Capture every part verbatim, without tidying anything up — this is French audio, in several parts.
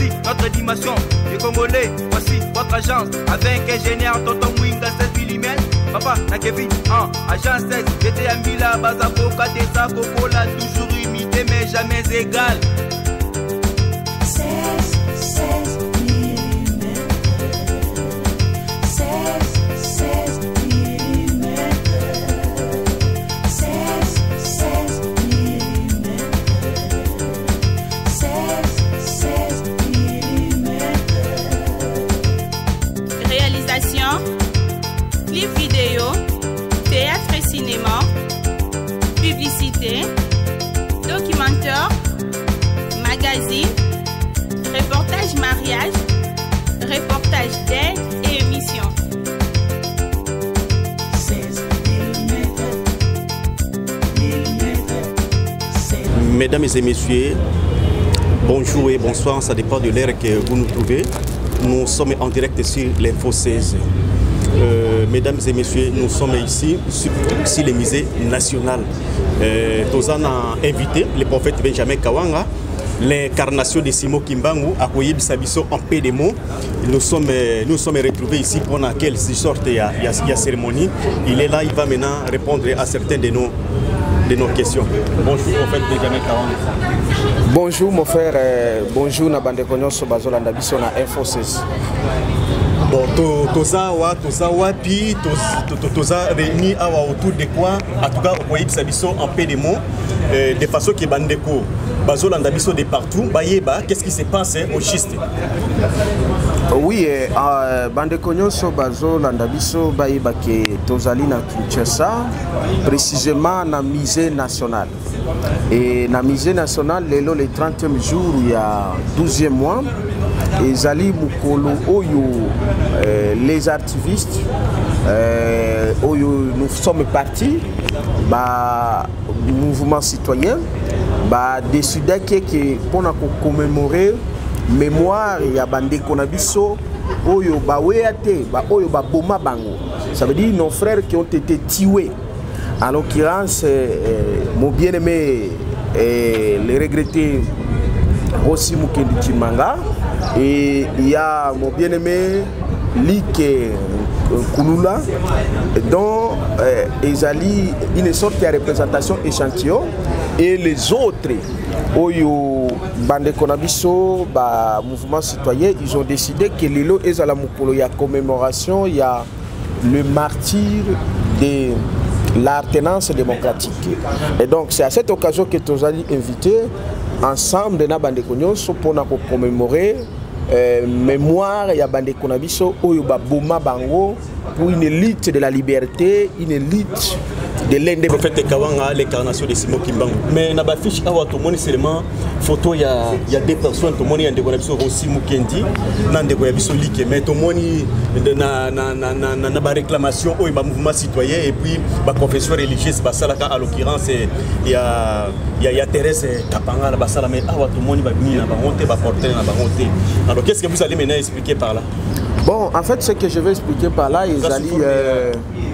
choisi notre dimension. Les Congolais, voici votre agence. Avec ingénieur Tonton Mwinga seize millimètres. Papa, na Kevin, hein, agence seize. J'étais à Mila, Bazako, Katesa, Kokola, toujours imité mais jamais égal. seize, seize millimètres. seize, seize millimètres. seize, seize millimètres. seize, seize millimètres. Réalisation, clip vidéo, théâtre et cinéma, publicité, documentaire, magazine, reportage mariage, reportage d'aide et émission. seize millimètres. Mesdames et messieurs, bonjour et bonsoir, ça dépend de l'heure que vous nous trouvez. Nous sommes en direct sur l'Info seize. Euh, mesdames et messieurs, nous sommes ici sur, sur le musée national. Euh, nous avons invité le prophète Benjamin Kawanga, l'incarnation de Simo Kimbangu, à Koyib Sabiso en paix des mots. Nous sommes, nous sommes retrouvés ici pour quelle sorte de cérémonie. Il est là, il va maintenant répondre à certaines de nos, de nos questions. Bonjour, prophète Benjamin Kawanga. Bonjour mon frère, euh, bonjour Nabande Konyoso Bazolanda Biso na Info seize. Bon, toza wa toza wapi toza réunis autour de quoi, en tout cas au Koyib Sabiso en paix des mots, euh, de façon que bandeko Bazolanda Biso de partout, bayeba, qu'est-ce qui se passe hein, au schiste? Oui, euh, bandeko nyonso Bazolanda Biso bayeba ke tozali na Kinshasa, précisément na musée national. Et na musée national, lelo le trentième jour, il y a douzième mois, et Zali Mukolo Oyo, euh, les activistes, euh, Oyo, nous sommes partis, bah, mouvement citoyen, bah, décidé que pour commémorer mémoire, il y a bandé Konabiso, Oyo, bah, Weyate, bah, Oyo, bah, Boma Bango. Ça veut dire nos frères qui ont été tués. En l'occurrence, euh, mon bien-aimé, euh, le regretté Rossi Mukendi Chimanga, et il y a mon bien-aimé Like Kulula, dont euh, Ezali, une sorte de représentation échantillon, et les autres, Oyo Bande Konabiso, bah, mouvement citoyen, ils ont décidé que Lilo Ezala Mukolo, il y a commémoration, il y a le martyr des l'alternance démocratique. Et donc c'est à cette occasion que nous allons inviter ensemble de Nabande Konyoso pour commémorer euh, mémoire ya Bande Konabiso Oyoba Boma Bango pour une lutte de la liberté, une lutte de l'indépendance. Prophète Kawanga, l'incarnation de Simo Kimbangu. Mais na ba fiche awa to moni seulement photo ya il y a deux personnes to moni ande Konabiso Rossi Mukendi nande Konabiso Like mais to moni na na na na na ba réclamation au ba mouvement citoyen et puis ba confession religieuse ba salaka à l'occurrence il y a il y a, y a Thérèse Kapanga ba sala mais awa to moni ba bini na ba honte ba porter na ba honte. Alors qu'est-ce que vous allez maintenant expliquer par là? Bon, en fait ce que je vais expliquer par là, ils allaient euh,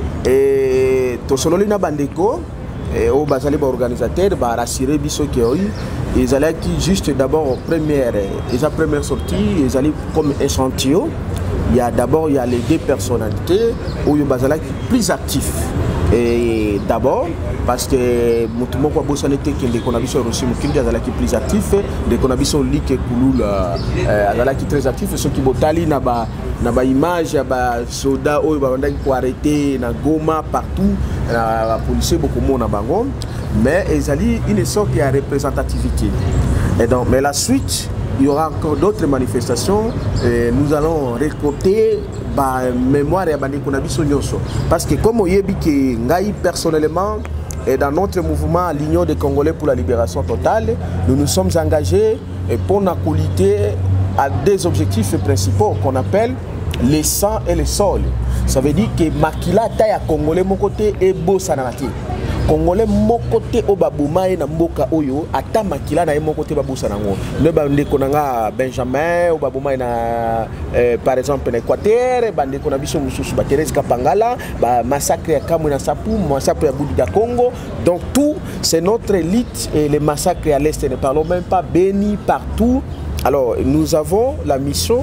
et tosololi na bandeko et au bazali ba organisateur ba rassurer biso ke oyi ils allaient qui juste d'abord première et sa première sortie ils allaient comme échantillon. Il y a d'abord il y a les deux personnalités où bazala plus actifs. Et d'abord parce que mutumo kwa bosa n'était que les Konabiso Rossi Mukendi azala qui plus actif, les Konabiso Like Kulula azala qui très actif, ceux qui botali na ba na ba image ya ba soda oyo ba banda ko arrêter na Goma partout la police beaucoup monde na bango mais ezali une sorte de représentativité. Et donc mais la suite il y aura encore d'autres manifestations et nous allons récolter la mémoire de Bande Konabiso nyonso parce que comme oyebi ke ngai personnellement et dans notre mouvement l'Union des Congolais pour la libération totale, nous nous sommes engagés pour la qualité à des objectifs principaux qu'on appelle les sang et le sol. Ça veut dire que makila taille Congolais mon côté et beau sananati. Congolais mon côté au babuma et na mboka oyo ata makila na mon côté babusa nango. Ne bande konanga Benjamin au babuma na eh, par exemple en Équateur, bande konabiso mususu ba Thérèse Kapangala, ba massacre ya Kamwe na Sapu, massacre ya Bouddha Congo. Donc tout c'est notre élite et les massacres à l'est, ne parlons même pas Béni partout. Alors, nous avons la mission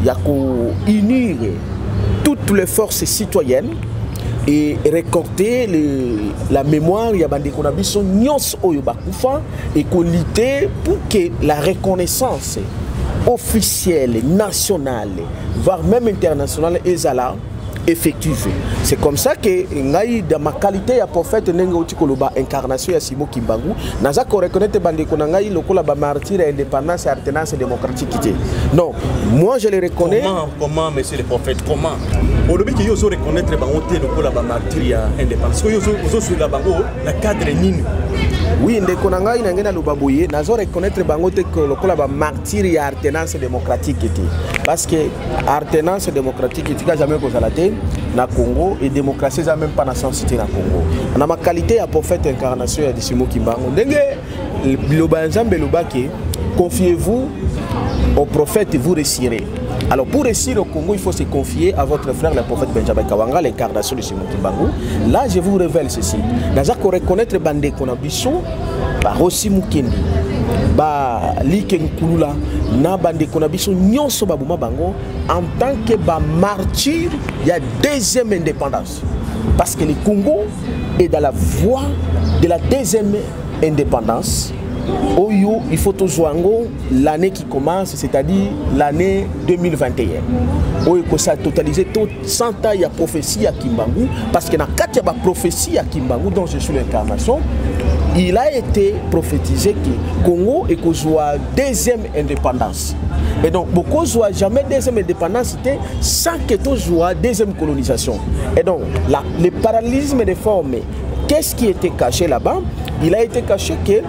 d'unir toutes les forces citoyennes et récolter le, la mémoire ya bande konabiso nyos oyo bakufa et qu'on lutter pour que la reconnaissance officielle, nationale, voire même internationale ezala effective. C'est comme ça que ngai dans ma qualité ya prophète nenga utikoloba incarnation ya Simon Kimbangu naza ko reconnaître bande ko ngai lokola ba martyr indépendance et alternance démocratique. Non, moi je les reconnais. Comment comment monsieur le prophète comment au lobby qui yoso reconnaître ba honte lokola ba martyr ya indépendance. Ko yoso yoso sur la bango la cadre nini. Oui, ndeko na ngai na ngena lobaboye nazo reconnaître bango te ko lokola ba martyr ya alternance démocratique était parce que alternance démocratique était jamais ko zalate na Congo et démocratie ça même pas na cité na Congo. Na ma qualité ya prophète incarnation ya Simon Kimbangu ndenge loba nzambe lobaki confiez-vous au prophète et vous réussirez. Alors pour réussir au Congo, il faut se confier à votre frère le prophète Benjamin Kawanga, l'incarnation de Simon Kimbangu. Là, je vous révèle ceci. Dans ce qu'on reconnaître Bandé Konabisson, bah Rossi Mukendi, bah Liken Kulula, na Bandé Konabisson, Nyonso Babouma Bango, en tant que bah martyr, il y a deuxième indépendance. Parce que le Congo est dans la voie de la deuxième indépendance. Oyo, il faut toujours l'année qui commence, c'est-à-dire l'année deux mille vingt et un. Oyo, ça a totalisé cent ans de prophétie à Kimbangu, parce que dans quatre ans de prophétie à Kimbangu, dont je suis l'incarnation, il a été prophétisé que Congo est qu'au deuxième indépendance. Et donc, beaucoup ne jamais deuxième indépendance sans que tout soit deuxième colonisation. Et donc, la, le parallélisme des formes, qu'est-ce qui était caché là-bas? Il a été caché que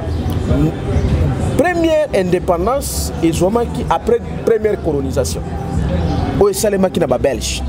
première indépendance et après première colonisation. Au Salema qui n'a pas belge.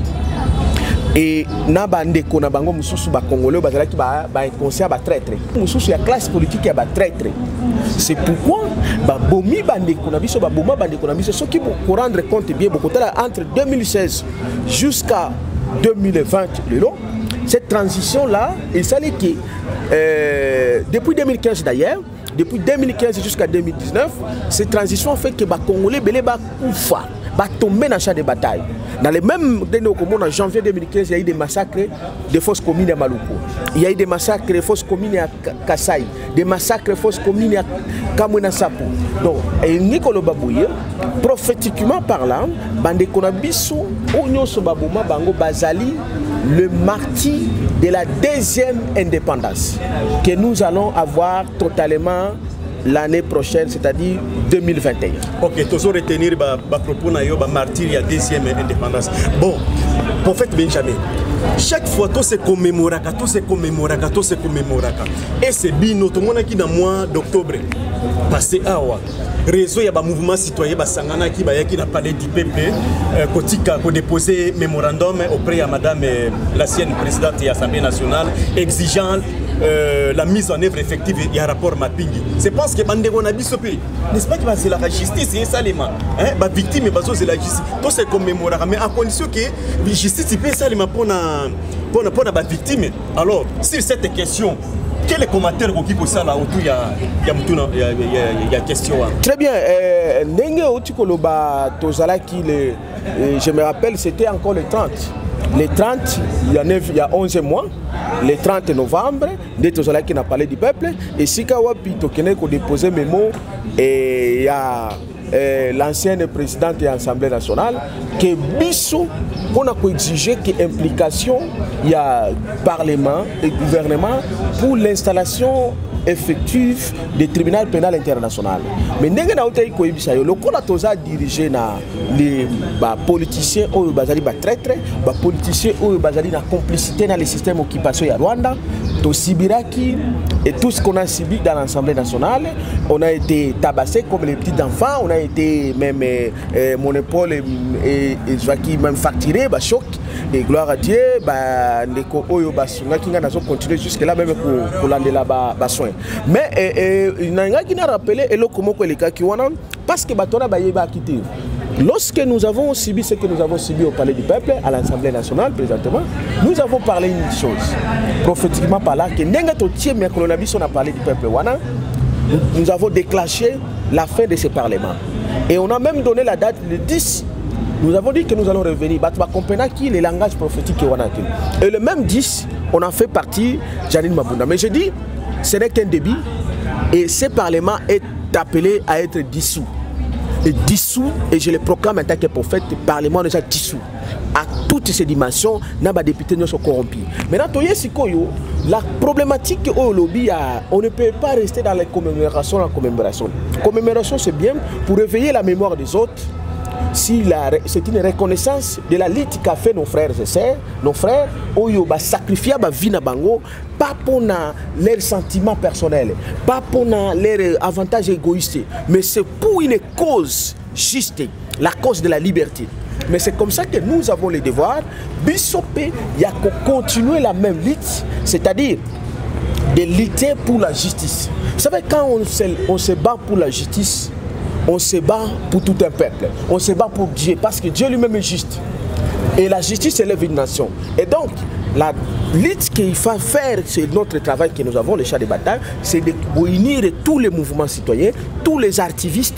Et na bande ko na bango mususu ba congolais bazala ki ba ba conscient ba traître. Mususu ya classe politique ya ba traître. C'est pourquoi ba bomi bande ko na biso ba boma bande ko na biso ceux qui pour rendre compte bien beaucoup entre deux mille seize jusqu'à deux mille vingt le long. Cette transition là, il s'allait que euh, depuis deux mille quinze d'ailleurs, depuis deux mille quinze jusqu'à deux mille dix-neuf, cette transition fait que les Congolais belé ba koufa, ba tomber dans le champ de bataille. Dans les mêmes en janvier deux mille quinze, il y a eu des massacres de fausses communes à Maluku. Il y a eu des massacres de fausses communes à Kassai, des massacres de fausses communes à Kamwena Sapo. Donc, Nicolas Babouye, prophétiquement parlant, Bande Konabiso, Onyo Sobabouma, Bango Bazali, le martyr de la deuxième indépendance que nous allons avoir totalement l'année prochaine, c'est-à-dire deux mille vingt et un. Ok, toujours retenir le propos de la martyr de la deuxième indépendance. Bon, prophète Benjamin, chaque fois tout se commémore, tout se commémore, tout se commémore. Et c'est bien, tout le monde qui dans le mois d'octobre, passé à Awa. Réseau, il y a un mouvement citoyen qui a parlé du peuple, qui a déposé un mémorandum auprès de Madame l'ancienne présidente de l'Assemblée nationale, exigeant euh, la mise en œuvre effective du rapport Mapingi. C'est parce que Bandego n'a pas pays. N'est-ce pas que c'est la justice, c'est ça les mains. La victime est la justice. Tout c'est commémoré, mais à condition que la justice peut ça les mains pour la victime. Alors, sur cette question, quel est le commentaire qui peut ça là autour il y a il y a question. Très bien. Nenge otikoloba tozala qui le je me rappelle c'était encore le trente. Le trente, il y a neuf, il y a onze mois, le trente novembre, de tozala qui n'a parlé du peuple et si kawapi tokene ko déposer mes mots et il y a Euh, l'ancienne présidente de l'Assemblée nationale, que Bissou, on a exigé que implication, il y a Parlement et gouvernement pour l'installation effective du tribunal pénal international. Mais nous avons dirigé les politiciens ou les traîtres, les politiciens ou les complicité dans le système d'occupation à Rwanda, au Sibiraki et tout ce qu'on a subi dans l'Assemblée nationale. On a été tabassés comme les petits enfants, on a été même euh, mon épaule et, et, et même facturé, bah, choc. Et gloire à Dieu, bah, les Oyo Basunga qui n'a continué jusque-là même pour, pour l'année là-bas soin. Mais il n'y a qui n'a rappelé et le comment les cas qui ont parce que Batona Baye va quitter. Lorsque nous avons subi ce que nous avons subi au Palais du Peuple, à l'Assemblée nationale présentement, nous avons parlé une chose, prophétiquement par là, que mais on a parlé du peuple Wana, nous avons déclenché la fin de ce Parlement. Et on a même donné la date le dix. Nous avons dit que nous allons revenir. Bah, tu vas comprendre qui les langages prophétiques qu'on a. Et le même dix, on en fait partie Janine Mabunda. Mais je dis, ce n'est qu'un début. Et ce Parlement est appelé à être dissous. Et dissous, et je le proclame en tant que prophète, le Parlement est déjà dissous. À toutes ces dimensions, les députés sont corrompus. Maintenant, la problématique au lobby, on ne peut pas rester dans les commémorations. La commémoration, commémoration c'est bien pour réveiller la mémoire des autres. Si c'est une reconnaissance de la lutte qu'a fait nos frères et sœurs, nos frères, ils ont sacrifié leur vie, pas pour leurs sentiments personnels, pas pour leurs avantages égoïstes, mais c'est pour une cause juste, la cause de la liberté. Mais c'est comme ça que nous avons le devoir, Bissopé, il y a qu'à continuer la même lutte, c'est-à-dire de lutter pour la justice. Vous savez, quand on se, on se bat pour la justice, on se bat pour tout un peuple. On se bat pour Dieu, parce que Dieu lui-même est juste. Et la justice élève une nation. Et donc, la lutte qu'il faut faire, c'est notre travail que nous avons, les chats de bataille, c'est de réunir tous les mouvements citoyens, tous les activistes,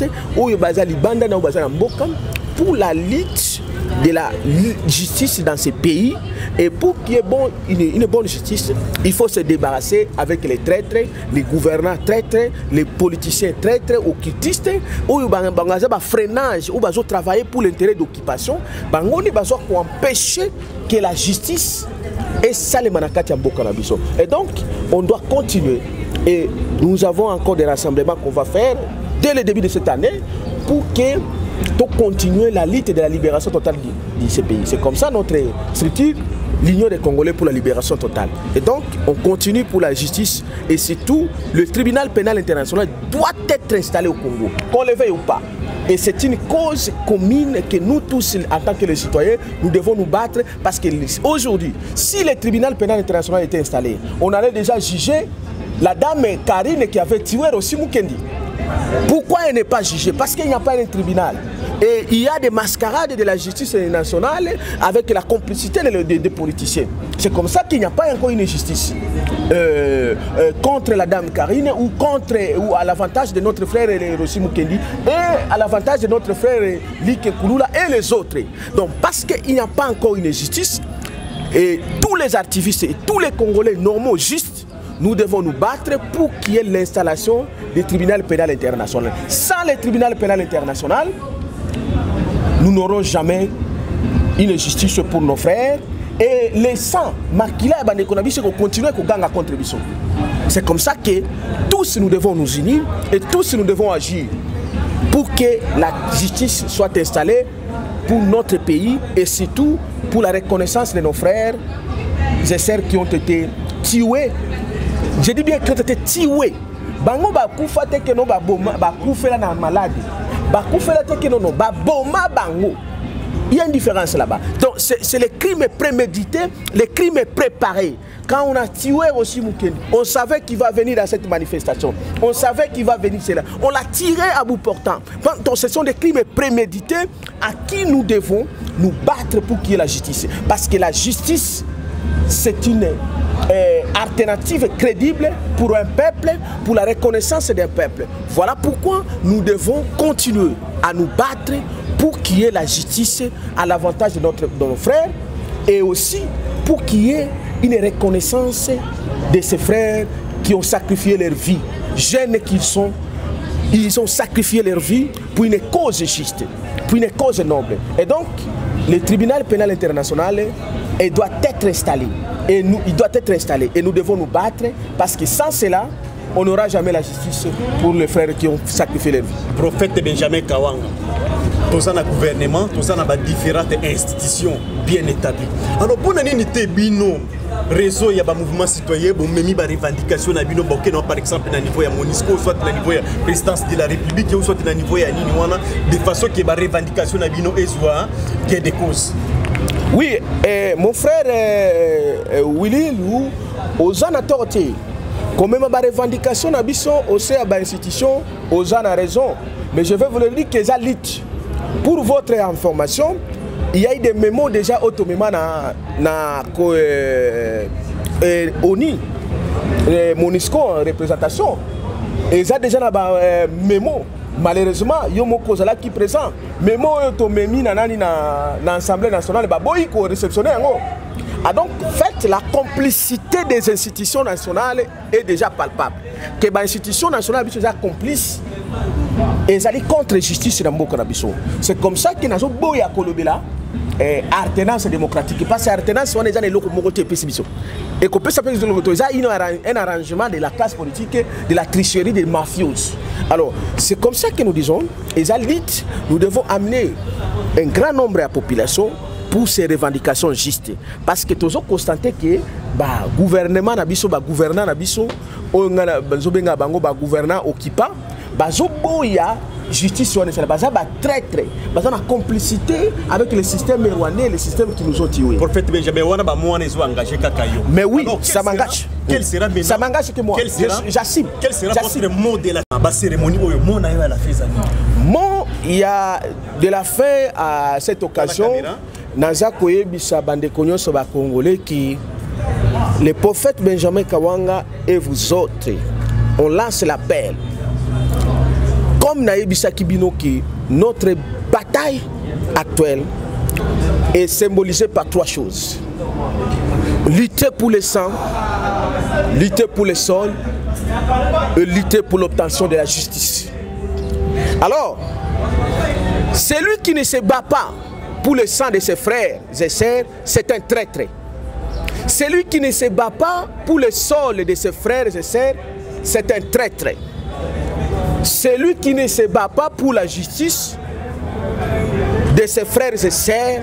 pour la lutte de la justice dans ces pays. Et pour qu'il y ait bon, une, une bonne justice, il faut se débarrasser avec les traîtres, les gouvernants traîtres, les politiciens traîtres, occultistes, ou il y a un freinage, ou il y a travailler pour l'intérêt d'occupation, il y a empêcher que la justice est ça les manakati en Bokanabiso. Et donc, on doit continuer. Et nous avons encore des rassemblements qu'on va faire dès le début de cette année pour que pour continuer la lutte de la libération totale de, de ce pays. C'est comme ça notre structure, l'Union des Congolais pour la libération totale. Et donc, on continue pour la justice et surtout, le tribunal pénal international doit être installé au Congo, qu'on le veuille ou pas. Et c'est une cause commune que nous tous, en tant que les citoyens, nous devons nous battre parce qu'aujourd'hui, si le tribunal pénal international était installé, on allait déjà juger la dame Karine qui avait tué Rossi Mukendi. Pourquoi elle n'est pas jugée? Parce qu'il n'y a pas un tribunal. Et il y a des mascarades de la justice nationale avec la complicité des, des, des politiciens. C'est comme ça qu'il n'y a pas encore une justice euh, euh, contre la dame Karine ou, contre, ou à l'avantage de notre frère Rossi Mukendi et à l'avantage de notre frère Like Kouloula et les autres. Donc parce qu'il n'y a pas encore une justice, et tous les activistes et tous les Congolais normaux justes, nous devons nous battre pour qu'il y ait l'installation du tribunal pénal international. Sans le tribunal pénal international, nous n'aurons jamais une justice pour nos frères et les sangs Makila et Bandekonabiso continuent à gagner contribution. C'est comme ça que tous nous devons nous unir et tous nous devons agir pour que la justice soit installée pour notre pays et surtout pour la reconnaissance de nos frères et sœurs qui ont été tués. Je dis bien qu'ils ont été tués. Bango ba kufa te que no ba boma ba kufela na maladie. Ba kufela te que no no ba boma bango. Il y a une différence là-bas. Donc c'est le crime prémédité, le crime préparé. Quand on a tué aussi Mukendi, on savait qu'il va venir dans cette manifestation. On savait qu'il va venir cela. On l'a tiré à bout portant. Donc ce sont des crimes prémédités à qui nous devons nous battre pour qu'il y ait la justice. Parce que la justice, c'est une euh, alternative crédible pour un peuple, pour la reconnaissance d'un peuple. Voilà pourquoi nous devons continuer à nous battre pour qu'il y ait la justice à l'avantage de, notre, de nos frères et aussi pour qu'il y ait une reconnaissance de ces frères qui ont sacrifié leur vie, jeunes qu'ils sont, ils ont sacrifié leur vie pour une cause juste, pour une cause noble. Et donc, le tribunal pénal international il doit être installé. Et nous, il doit être installé. Et nous devons nous battre parce que sans cela, on n'aura jamais la justice pour les frères qui ont sacrifié leur vie. Prophète Benjamin Kawanga, tous en gouvernement, tous en différentes institutions bien établies. Alors, pour nous, nous réseau, il y a un mouvement citoyen, bon, même des revendications, par exemple, au niveau de MONUSCO, soit au niveau de la présidence de la République, soit au niveau de la Niniwana, de façon que les revendications soient des causes. Oui, eh, mon frère eh, Willy, nous, aux anatortés, quand même les revendications au sein de l'institution, aux a raison. Mais je vais vous le dire que ça lutte. Pour votre information, il y a eu des mémos déjà automatiquement dans l'O N I, MONUSCO en représentation. Et ça déjà dans des mémos malheureusement yo moko ozala qui présent mais moi to memi na nani na na assemblée nationale ba boyi ko réceptionner yango. Ah donc fait la complicité des institutions nationales est déjà palpable que ba institution nationale biso déjà complice et ça dit contre justice na mboka na biso. C'est comme ça que nazo boya kolobela eh, alternance démocratique parce que alternance on est déjà les locaux mokote pesibiso et que ça peut un arrangement de la classe politique de la tricherie des mafieux. Alors c'est comme ça que nous disons et ça dit nous devons amener un grand nombre de la population pour ces revendications justes parce que tous constater que bah gouvernement na biso ba gouvernant na biso o ngana banzo benga bango ba gouvernant occupant bazo boya justice on est basé ba traître basé na complicité avec le système rwandais les systèmes qui nous ont tués. Prophète Benjamin wana ba moi les engagé kakayo. Mais oui, ça m'engage. Quel sera maintenant? Ça m'engage que moi. J'assume. Quel sera votre mot de la ba cérémonie oyo mon na yo à la fin ça? Mon il y a de la fin à cette occasion naza koyebisa bande konyoso ba congolais qui le prophète Benjamin Kawanga et vous autres on lance l'appel. Comme Naïbisa Kibino qui notre bataille actuelle est symbolisée par trois choses. Lutter pour le sang, lutter pour le sol et lutter pour l'obtention de la justice. Alors, celui qui ne se bat pas pour le sang de ses frères et sœurs, c'est un traître. Celui qui ne se bat pas pour le sol de ses frères et sœurs, c'est un traître. Celui qui ne se bat pas pour la justice de ses frères et sœurs,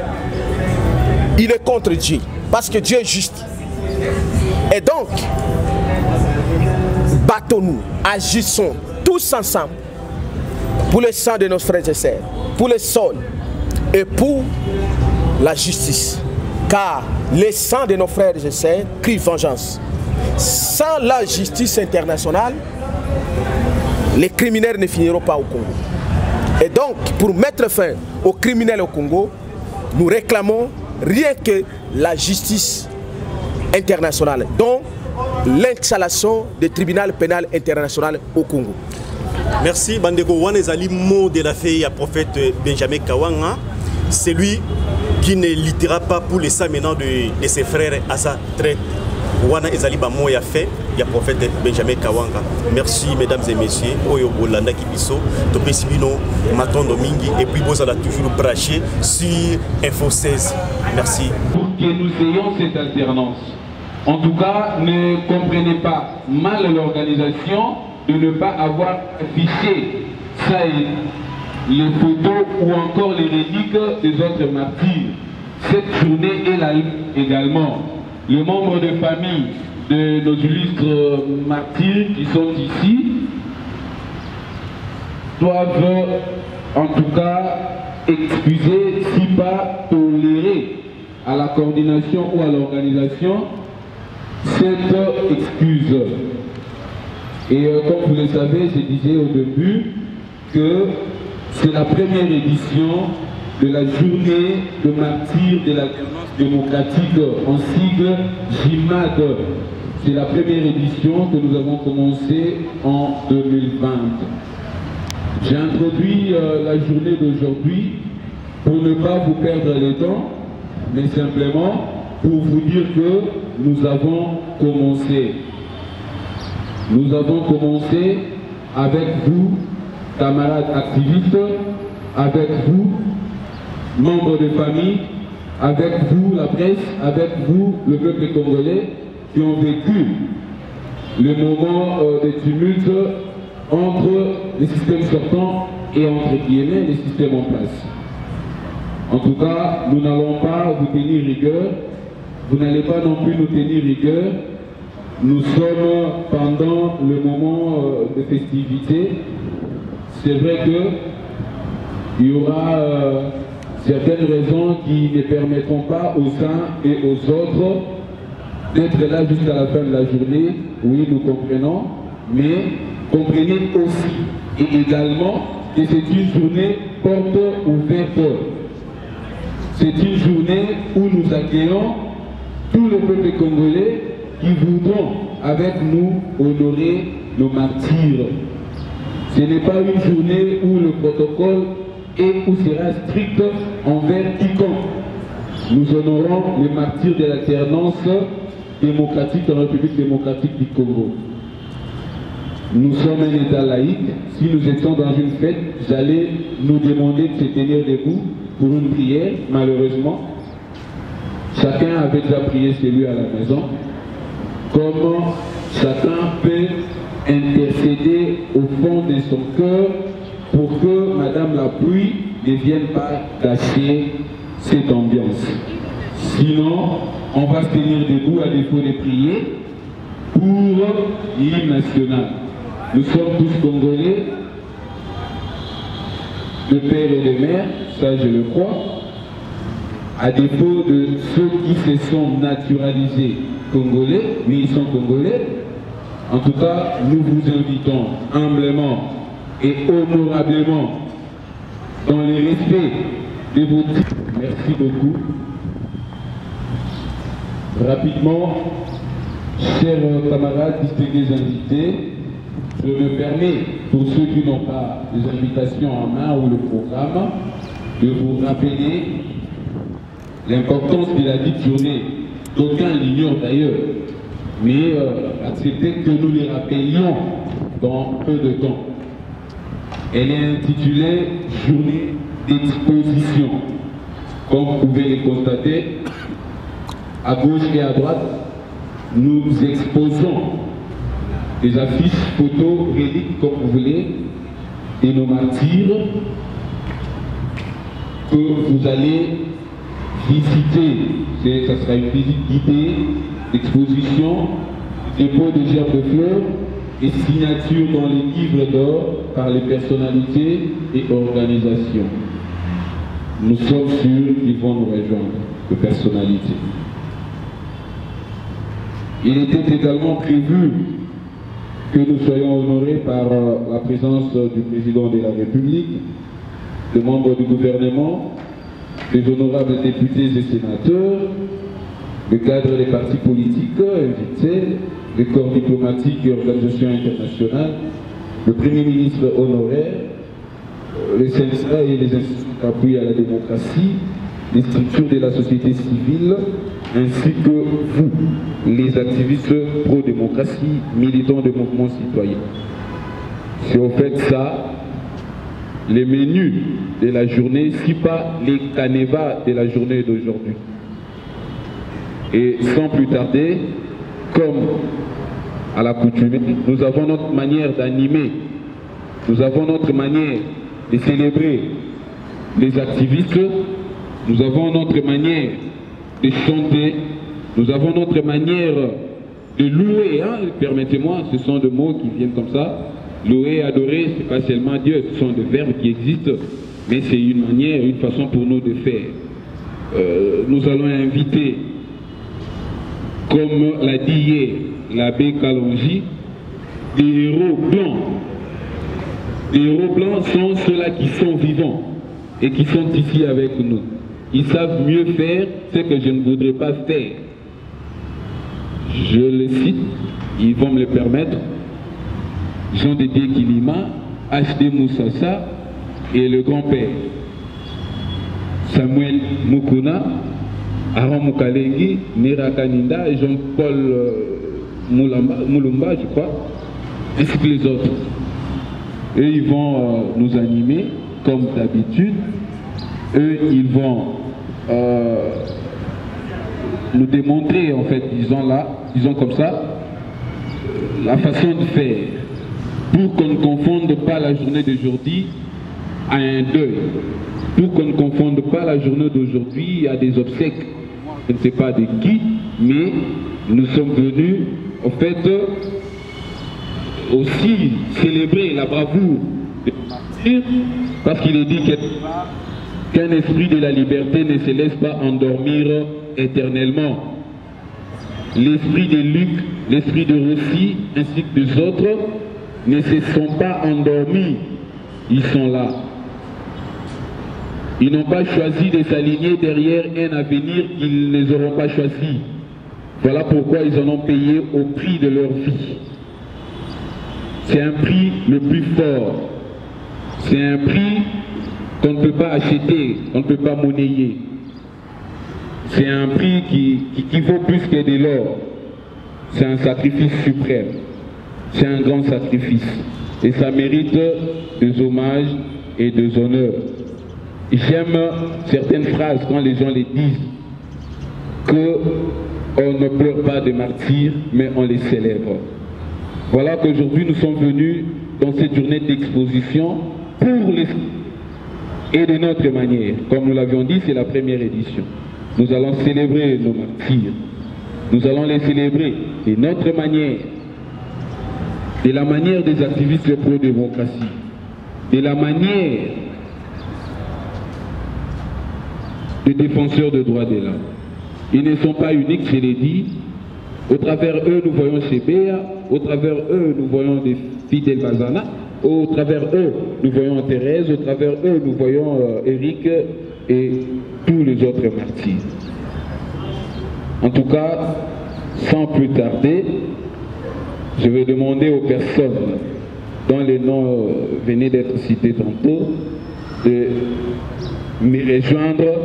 il est contre Dieu. Parce que Dieu est juste. Et donc, battons-nous, agissons tous ensemble pour le sang de nos frères et sœurs, pour le sol et pour la justice. Car le sang de nos frères et sœurs crie vengeance. Sans la justice internationale, les criminels ne finiront pas au Congo. Et donc, pour mettre fin aux criminels au Congo, nous réclamons rien que la justice internationale, dont l'installation du tribunal pénal international au Congo. Merci Bandeko. Wanezali mot de la fée à prophète Benjamin Kawanga, celui qui ne luttera pas pour les sang maintenant de, de ses frères à sa traite. Wana ezali ba mo ya fait ya prophète Benjamin Kawanga. Merci mesdames et messieurs. Oyo bolanda kibiso to pesibino matondo mingi et puis vous allez toujours brancher sur Info seize. Merci. Pour que nous ayons cette alternance. En tout cas, ne comprenez pas mal l'organisation de ne pas avoir affiché ça et les photos ou encore les reliques des autres martyrs. Cette journée est là également. Les membres de famille de nos illustres martyrs qui sont ici doivent en tout cas excuser, si pas tolérer à la coordination ou à l'organisation cette excuse. Et euh, comme vous le savez, je disais au début que c'est la première édition de la journée de martyrs de l'alternance démocratique en sigle J M A D. C'est la première édition que nous avons commencé en deux mille vingt. J'ai introduit euh, la journée d'aujourd'hui pour ne pas vous perdre le temps, mais simplement pour vous dire que nous avons commencé. Nous avons commencé avec vous, camarades activistes, avec vous, membres de famille, avec vous, la presse, avec vous, le peuple congolais, qui ont vécu le moment euh, de tumulte entre les systèmes sortants et entre guillemets les systèmes en place. En tout cas, nous n'allons pas vous tenir rigueur, vous n'allez pas non plus nous tenir rigueur. Nous sommes pendant le moment euh, de festivité. C'est vrai qu'il y aura euh, certaines raisons qui ne permettront pas aux uns et aux autres d'être là jusqu'à la fin de la journée. Oui, nous comprenons, mais comprenez aussi et également que c'est une journée porte ouverte. C'est une journée où nous accueillons tout le peuple congolais qui voudront avec nous honorer nos martyrs. Ce n'est pas une journée où le protocole est ou sera strict envers quiconque. Nous honorons les martyrs de l'alternance démocratique en République démocratique du Congo. Nous sommes un État laïque. Si nous étions dans une fête, j'allais nous demander de se tenir debout pour une prière. Malheureusement, chacun avait déjà prié chez lui à la maison. Comment chacun peut intercéder au fond de son cœur pour que Madame la pluie ne vienne pas gâcher cette ambiance. Sinon, on va se tenir debout à défaut de prier pour l'hymne national. Nous sommes tous Congolais, de père et de mère, ça je le crois, à défaut de ceux qui se sont naturalisés Congolais, mais ils sont Congolais. En tout cas, nous vous invitons humblement et honorablement dans le respect de vos titres. Merci beaucoup. Rapidement, chers camarades, distingués invités, je me permets, pour ceux qui n'ont pas les invitations en main ou le programme, de vous rappeler l'importance de la dite journée. D'aucuns l'ignorent d'ailleurs, mais euh, acceptez que nous les rappelions dans peu de temps. Elle est intitulée Journée d'exposition. Comme vous pouvez le constater, à gauche et à droite, nous exposons des affiches, photos, reliques, comme vous voulez, de nos martyrs que vous allez visiter. Ça sera une visite guidée, exposition, dépôt de gerbes de fleurs et signature dans les livres d'or par les personnalités et organisations. Nous sommes sûrs qu'ils vont nous rejoindre, les personnalités. Il était également prévu que nous soyons honorés par euh, la présence du président de la République, des membres du gouvernement, des honorables députés et sénateurs, le cadre des partis politiques invités, les corps diplomatiques et organisations internationales, le Premier ministre honoraire, les syndicats et les institutions d'appui à la démocratie, les structures de la société civile, ainsi que vous, les activistes pro-démocratie, militants de mouvements citoyens. C'est au fait ça, les menus de la journée, si pas les canevas de la journée d'aujourd'hui. Et sans plus tarder, comme à l'accoutumée, nous avons notre manière d'animer, nous avons notre manière de célébrer les activistes, nous avons notre manière de chanter, nous avons notre manière de louer, hein, permettez-moi, ce sont des mots qui viennent comme ça. Louer et adorer, ce n'est pas seulement Dieu, ce sont des verbes qui existent, mais c'est une manière, une façon pour nous de faire. Euh, nous allons inviter, comme l'a dit hier l'abbé Kalonji, des héros blancs. Les héros blancs sont ceux-là qui sont vivants et qui sont ici avec nous. Ils savent mieux faire ce que je ne voudrais pas faire. Je les cite, ils vont me le permettre. Jean Dédé Kilima, H D Moussassa et le grand-père. Samuel Mukuna, Aaron Mukalengi, Nera Kaninda et Jean-Paul euh, Moulumba, je crois, ainsi que les autres. Eux, ils vont euh, nous animer, comme d'habitude. Eux, ils vont euh, nous démontrer, en fait, disons là, disons comme ça, la façon de faire, pour qu'on ne confonde pas la journée d'aujourd'hui à un deuil, pour qu'on ne confonde pas la journée d'aujourd'hui à des obsèques, je ne sais pas de qui, mais nous sommes venus, en fait, aussi célébrer la bravoure des martyrs, parce qu'il est dit qu'un esprit de la liberté ne se laisse pas endormir éternellement. L'esprit de Luc, l'esprit de Rossi, ainsi que des autres, ne se sont pas endormis, ils sont là. Ils n'ont pas choisi de s'aligner derrière un avenir qu'ils ne auront pas choisi. Voilà pourquoi ils en ont payé au prix de leur vie. c'est un prix le plus fort. C'est un prix qu'on ne peut pas acheter, qu'on ne peut pas monnayer. C'est un prix qui, qui, qui vaut plus que de l'or. C'est un sacrifice suprême. C'est un grand sacrifice. Et ça mérite des hommages et des honneurs. J'aime certaines phrases quand les gens les disent, qu'on ne pleure pas des martyrs, mais on les célèbre. Voilà qu'aujourd'hui nous sommes venus dans cette journée d'exposition pour les... et de notre manière. Comme nous l'avions dit, c'est la première édition. Nous allons célébrer nos martyrs. Nous allons les célébrer de notre manière, de la manière des activistes pro-démocratie, de la manière des défenseurs des droits de l'homme. Ils ne sont pas uniques, je l'ai dit. Au travers eux, nous voyons Chébéa, au travers eux, nous voyons des Fidel Bazana, au travers eux, nous voyons Thérèse, au travers eux, nous voyons euh, Eric et tous les autres martyrs. En tout cas, sans plus tarder, je vais demander aux personnes dont les noms euh, venaient d'être cités tantôt de me rejoindre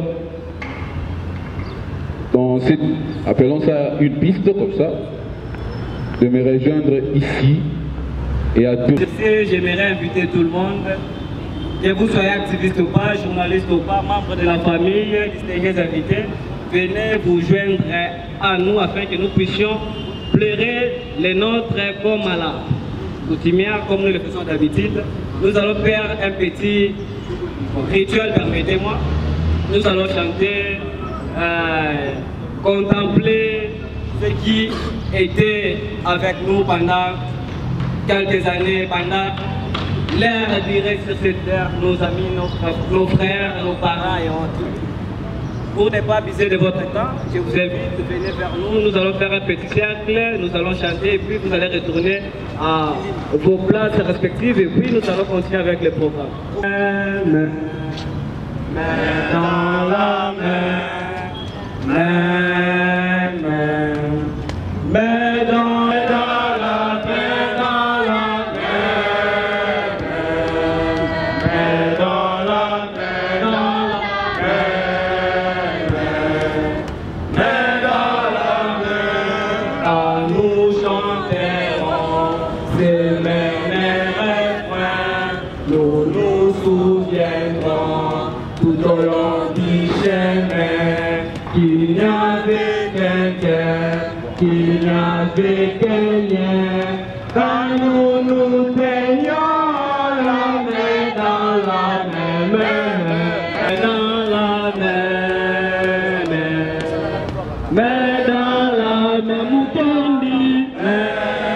dans cette, appelons ça une piste comme ça, de me rejoindre ici et à tous. J'aimerais inviter tout le monde, que vous soyez activiste ou pas, journaliste ou pas, membre de la famille, distingués invités, venez vous joindre à nous afin que nous puissions pleurer les nôtres comme à la coutumière, comme nous le faisons d'habitude. Nous allons faire un petit rituel, permettez-moi. Nous allons chanter, euh, contempler ce qui était avec nous pendant quelques années, pendant l'ère durée sur cette terre, nos amis, nos, nos frères, nos parents et autres. Pour ne pas abuser de votre temps, je vous invite de venir vers nous. Nous allons faire un petit cercle, nous allons chanter et puis vous allez retourner à vos places respectives et puis nous allons continuer avec le programme. Main dans la main, main, main, main dans la main. Qu'il n'y avait qu'un lien, quand nous nous tenions la main dans la main, main dans la main, main, main dans la main, Mukendi, main,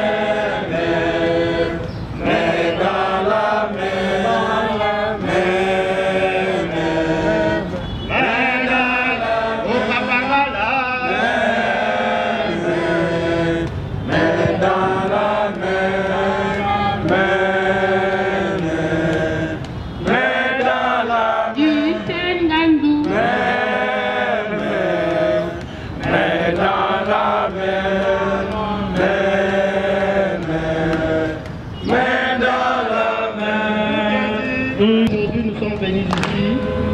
main, main dans la main, main, main, main dans la main, Aujourd'hui, nous sommes venus ici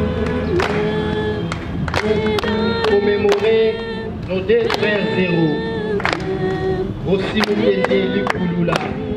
pour commémorer nos deux frères zéros, aussi Mukende et Lipouloula.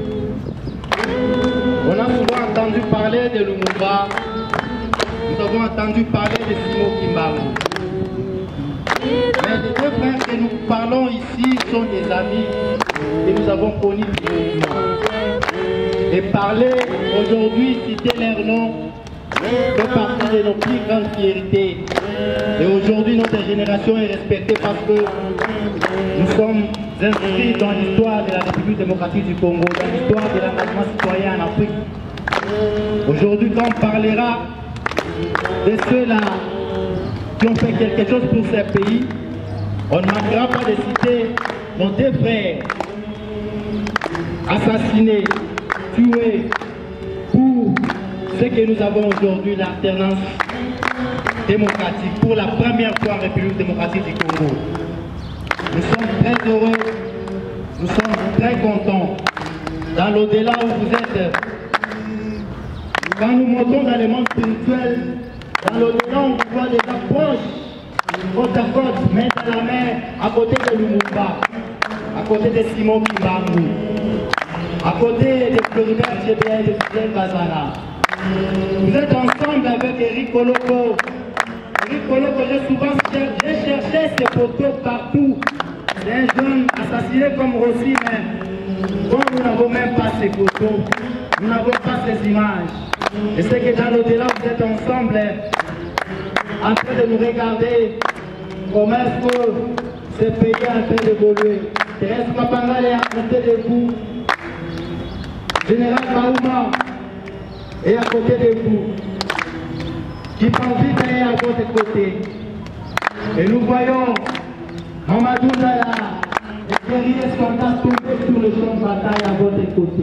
On a souvent entendu parler de Lumumba, nous avons entendu parler de Simon Kimbangu. Mais les deux frères que nous parlons ici sont des amis que nous avons connus physiquement. Et parler aujourd'hui, citer leur nom, fait partie de nos plus grandes fiertés. Et aujourd'hui, notre génération est respectée parce que nous sommes inscrits dans l'histoire de la République démocratique du Congo, dans l'histoire de l'engagement citoyen en Afrique. Aujourd'hui, quand on parlera de ceux-là qui ont fait quelque chose pour ces pays, on ne manquera pas de citer nos deux frères assassinés, tués pour ce que nous avons aujourd'hui, l'alternance démocratique, pour la première fois en République démocratique du Congo. Nous sommes très heureux, nous sommes très contents dans l'au-delà où vous êtes. Quand nous montons dans le monde spirituel, dans l'au-delà on voit des approches, côte à côte, main dans la main, à côté de Lumumba, à côté de Simon Kimbangu, à côté de Floribert Tchébé et de Fidel Bazana. Vous êtes ensemble avec Eric Koloko. Eric Koloko, j'ai souvent j'ai cherché ces photos partout. C'est un jeune assassiné comme Rossi, mais bon, nous n'avons même pas ces photos, nous n'avons pas ces images. Et c'est que dans l'au-delà, vous êtes ensemble en train de nous regarder comment est-ce que ce pays est en train d'évoluer. Thérèse Mapangale est à côté de vous. Général Baouma est à côté de vous. Kipanvita est à votre côté. Et nous voyons Mamadou Dala, les guerriers soldats tombés sur le champ de bataille à votre côté.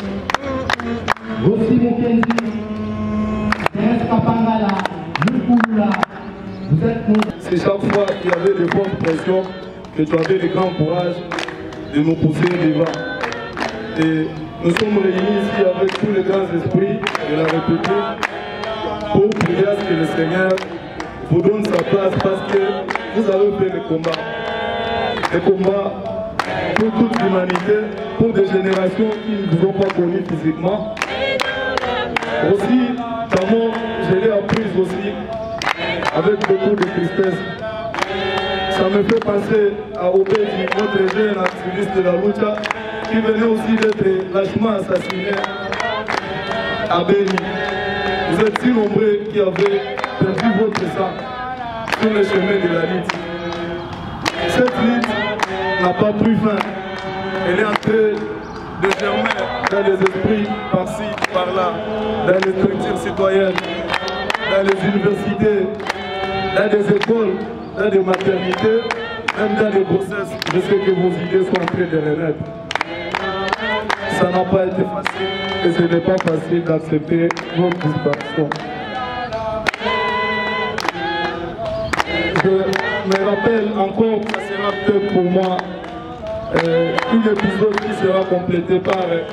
Rossi Mukenzi, Thérèse Mapangala, Lukulula, vous êtes mon... C'est chaque fois qu'il y avait de fortes pressions que tu avais le grand courage de nous pousser devant. Et nous sommes réunis ici avec tous les grands esprits de la République pour prier à ce que le Seigneur vous donne sa place parce que vous avez fait le combat. Le combat pour toute l'humanité, pour des générations qui ne vous ont pas connu physiquement. Aussi, comment je l'ai appris aussi avec beaucoup de tristesse. Ça me fait penser à Obedi, notre jeune activiste de la lucha, qui venait aussi d'être lâchement assassiné à Béni. Vous êtes si nombreux qui avez perdu votre sang sur le chemin de la lutte. Cette lutte n'a pas pris fin. Elle est entrée de germer dans les esprits par-ci, par-là, dans les structures citoyennes, dans les universités, dans les écoles, dans les maternités, même dans les grossesses. Je sais que vos idées sont en train de renaître. Ça n'a pas été facile et ce n'est pas facile d'accepter votre disparition. Je me rappelle encore, ça sera peut-être pour moi euh, un épisode qui sera complété par euh,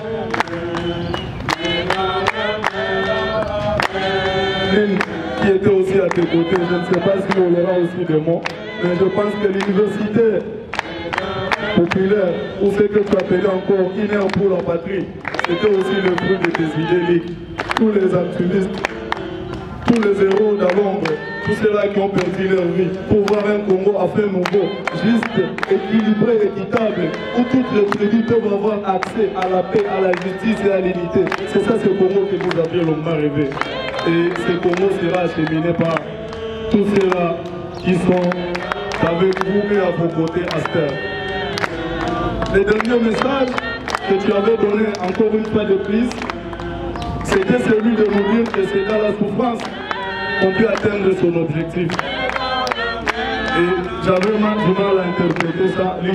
l'une qui était aussi à tes côtés. Je ne sais pas si on l'aura aussi de moi, mais je pense que l'université populaire, ou ce que tu appelais encore inner pour la patrie, c'était aussi le fruit de tes idées libres. Tous les activistes, tous les héros dans l'ombre, tous ceux-là qui ont perdu leur vie, pour voir un Congo à fait nouveau, juste, équilibré, équitable, où toutes les tribus peuvent avoir accès à la paix, à la justice et à l'unité. C'est ça ce Congo que vous aviez longuement rêvé. Et ce Congo sera acheminé par tous ceux-là qui sont avec vous et à vos côtés à cette heure. Le dernier message que tu avais donné encore une fois de plus, c'était celui de nous dire que c'est dans la souffrance qu'on peut atteindre son objectif. Et j'avais mal du mal à interpréter ça, Luc.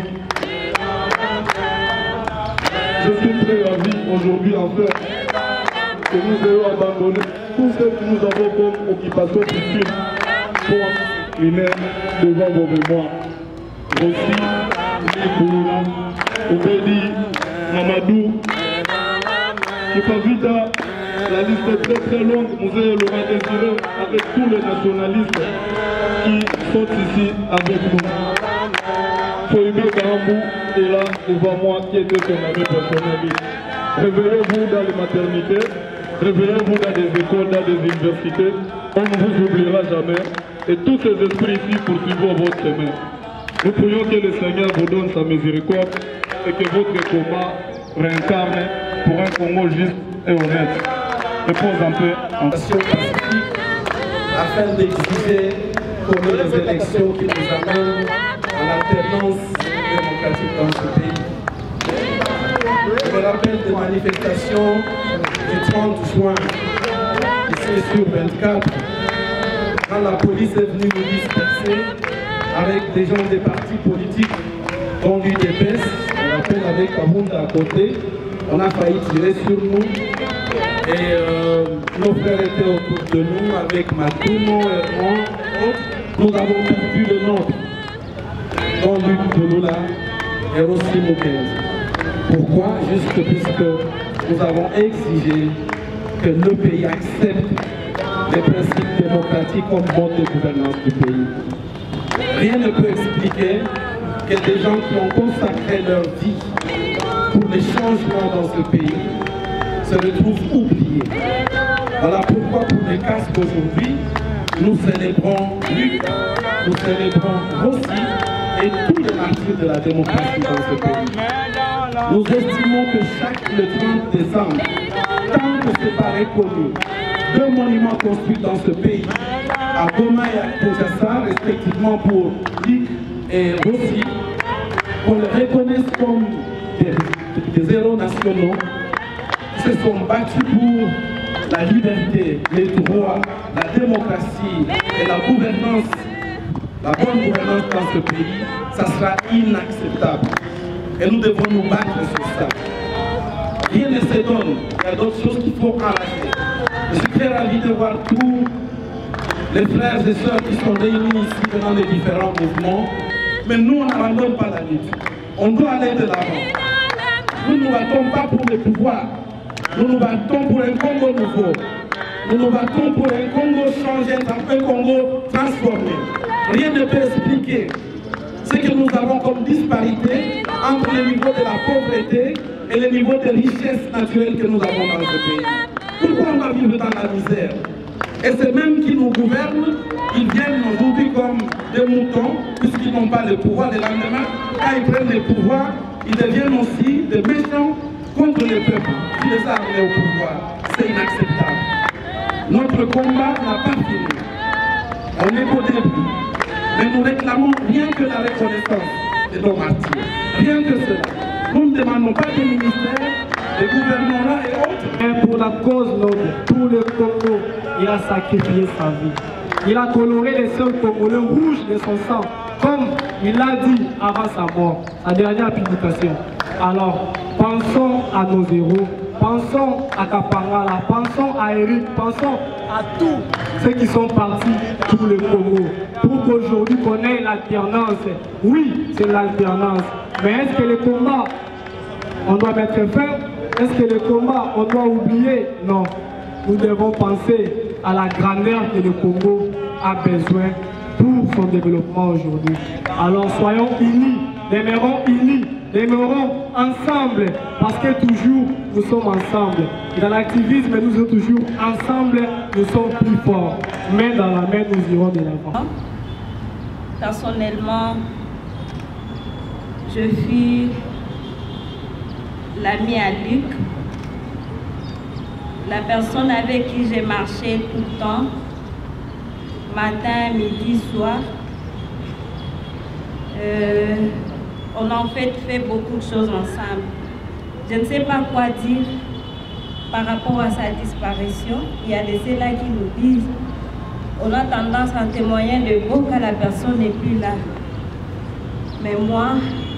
Je suis très ravi aujourd'hui en fait que nous ayons abandonné tout ce que nous avons comme occupation future pour exprimer devant vos mémoires. Aussi, Nicolas, Obedi, Mamadou, Kipavita, la liste est très très longue, nous allons le redésirer avec tous les nationalistes qui sont ici avec nous. Foïbé Garambou est là devant moi qui était son ami personnel. Réveillez-vous dans les maternités, réveillez-vous dans des écoles, dans des universités, on ne vous oubliera jamais et tous ces esprits ici poursuivront votre chemin. Nous prions que le Seigneur vous donne sa miséricorde et que votre combat réincarne pour un Congo juste et honnête. Repose un peu en nation pacifique afin d'exiger qu'on ait les élections qui nous amènent à l'alternance démocratique dans ce pays. Je me rappelle des manifestations du trente juin, ici sur vingt-quatre, quand la police est venue nous disperser avec des gens des partis politiques dont l'U D P S, on rappelle avec Kabunda à côté, on a failli tirer sur nous et euh, nos frères étaient autour de nous avec Matumo et autres. Nous avons perdu le nôtre, dont Luc Touloula et Rossi Mukenzi. Pourquoi? Juste puisque nous avons exigé que le pays accepte les principes démocratiques comme mode de gouvernance du pays. Rien ne peut expliquer que des gens qui ont consacré leur vie pour les changements dans ce pays se retrouvent oubliés. Voilà pourquoi pour les casques aujourd'hui, nous célébrons Luc, nous célébrons Rossi et tous les martyrs de la démocratie dans ce pays. Nous estimons que chaque le trente décembre, tant que ce n'est pas reconnu, deux monuments construits dans ce pays, à Goma et à Kinshasa, respectivement pour Luc et Rossi, qu'on les reconnaisse comme des, des héros nationaux qui se sont battus pour la liberté, les droits, la démocratie et la gouvernance, la bonne gouvernance dans ce pays, ça sera inacceptable. Et nous devons nous battre sur ça. Rien ne se donne, il y a d'autres choses qu'il faut arracher. Je suis très ravi de voir tous les frères et sœurs qui sont réunis ici dans les différents mouvements. Mais nous, on n'abandonne pas la lutte. On doit aller de l'avant. Nous ne nous battons pas pour le pouvoir. Nous nous battons pour un Congo nouveau. Nous nous battons pour un Congo changé, un Congo transformé. Rien ne peut expliquer ce que nous avons comme disparité entre le niveau de la pauvreté et le niveau de richesse naturelle que nous avons dans ce pays. Pourquoi on va vivre dans la misère? Et ces mêmes qui nous gouvernent, ils viennent aujourd'hui comme des moutons, puisqu'ils n'ont pas le pouvoir. Le lendemain, quand ils prennent le pouvoir, ils deviennent aussi des méchants contre le peuple qui les a amenés au pouvoir. C'est inacceptable. Notre combat n'a pas fini. On est qu'au début. Mais nous réclamons rien que la reconnaissance de nos martyrs. Rien que cela. Nous ne demandons pas de ministère, de gouvernement et autres. Et pour la cause noble, pour le Congo, il a sacrifié sa vie. Il a coloré les seuls Congolais rouges de son sang, comme il l'a dit avant sa mort, sa dernière publication. Alors, pensons à nos héros, pensons à Kapangala, pensons à Eric, pensons à tous ceux qui sont partis pour le Congo, pour qu'aujourd'hui qu'on ait l'alternance. Oui, c'est l'alternance, mais est-ce que le combat, on doit mettre fin? Est-ce que le combat, on doit oublier? Non, nous devons penser à la grandeur que le Congo a besoin pour son développement aujourd'hui. Alors soyons unis, demeurons unis, demeurons ensemble, parce que toujours nous sommes ensemble. Et dans l'activisme, nous sommes toujours ensemble, nous sommes plus forts. Main dans la main, nous irons de l'avant. Personnellement, je suis l'ami à Luc, la personne avec qui j'ai marché tout le temps, matin, midi, soir. Euh, on a en fait fait beaucoup de choses ensemble. Je ne sais pas quoi dire par rapport à sa disparition. Il y a de ceux-là qui nous disent, on a tendance à témoigner de beau quand la personne n'est plus là. Mais moi,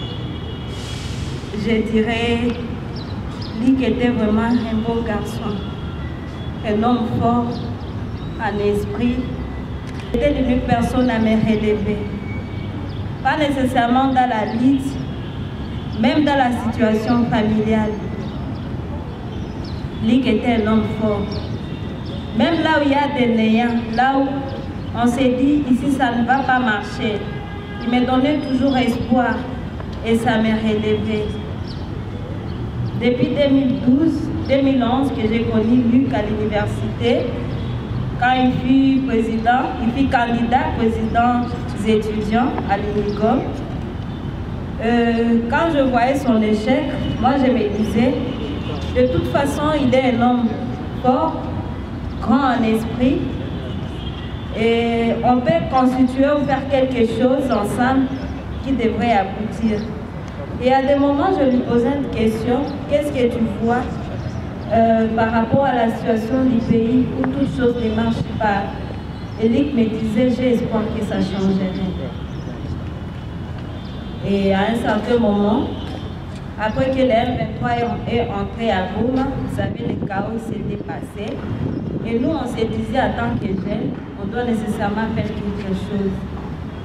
je dirais, Luc était vraiment un bon garçon, un homme fort en esprit. Il était une personne à me relever. Pas nécessairement dans la lutte, même dans la situation familiale. Luc était un homme fort. Même là où il y a des néants, là où on s'est dit, ici ça ne va pas marcher, il me donnait toujours espoir et ça m'a relevé. Depuis deux mille douze, deux mille onze que j'ai connu Luc à l'université, quand il fut président, il fut candidat président des étudiants à l'UNICOM. Euh, quand je voyais son échec, moi je me disais, de toute façon il est un homme fort, grand en esprit, et on peut constituer ou faire quelque chose ensemble qui devrait aboutir. Et à des moments, je lui posais une question, qu'est-ce que tu vois euh, par rapport à la situation du pays où toutes choses ne marchent pas? Et Luc me disait, j'ai espoir que ça changerait. Et à un certain moment, après que le M vingt-trois est entré à Goma, vous savez, le chaos s'était passé. Et nous, on se disait, en tant que jeunes, on doit nécessairement faire quelque chose.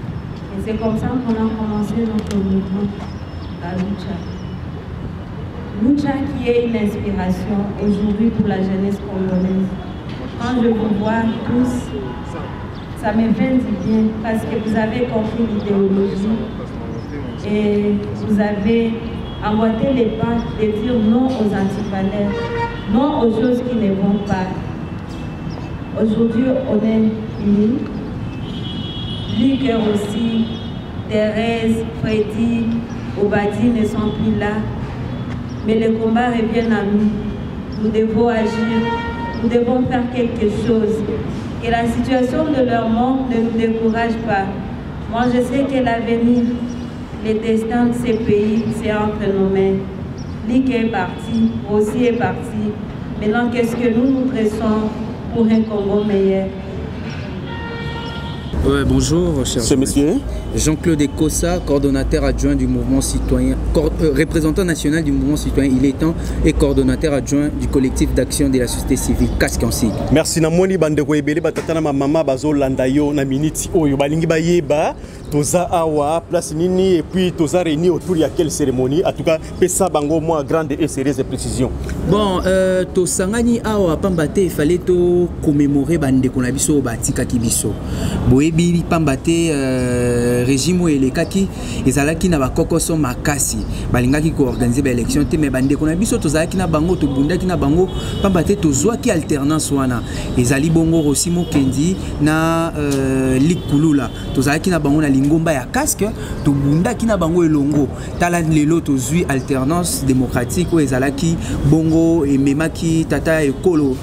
Et c'est comme ça qu'on a commencé notre mouvement, la lucha. Lucha qui est une inspiration aujourd'hui pour la jeunesse congolaise. Quand je vous vois tous, ça me fait du bien parce que vous avez compris l'idéologie et vous avez emboîté les pas de dire non aux antivaleurs, non aux choses qui ne vont pas. Aujourd'hui, on est unis. Liker aussi, Thérèse, Freddy, Obadi ne sont plus là. Mais le combat revient à nous. Nous devons agir, nous devons faire quelque chose. Que la situation de leur monde ne nous décourage pas. Moi, je sais que l'avenir, le destin de ces pays, c'est entre nos mains. Lik est parti, Rossi est parti. Maintenant, qu'est-ce que nous nous dressons pour un Congo meilleur? Ouais, bonjour, cher Ce monsieur Jean-Claude Ekossa, coordonnateur adjoint du mouvement citoyen, euh, représentant national du mouvement citoyen, il est temps, et coordonnateur adjoint du collectif d'action de la société civile, Casque en sigle. Merci Namoni Bandeko Ebele Batatana Mama Bazo Landayo na minute oyo balingi bayeba toza awa place nini et puis toza réunis autour de quelle cérémonie en tout cas pesa bango moi grande et sérieuse précision. Bon euh, to sangani awa pambate il fallait to commémorer bandeko na biso batika kibiso. Boyebi pambate euh, régime elekaki ezalaki na bakokoso makasi balingaki ko organiser ba élection te mais bandeko na biso tozalaki na bango to bundaki na bango pambate to zwaki alternance wana ezali bongo Rossi Mukendi na euh, Likulula tozalaki na bango na lingomba ya casque to bundaki na bango elongo tala lelo to zui alternance démocratique o ezalaki bongo ememaki tata ekolo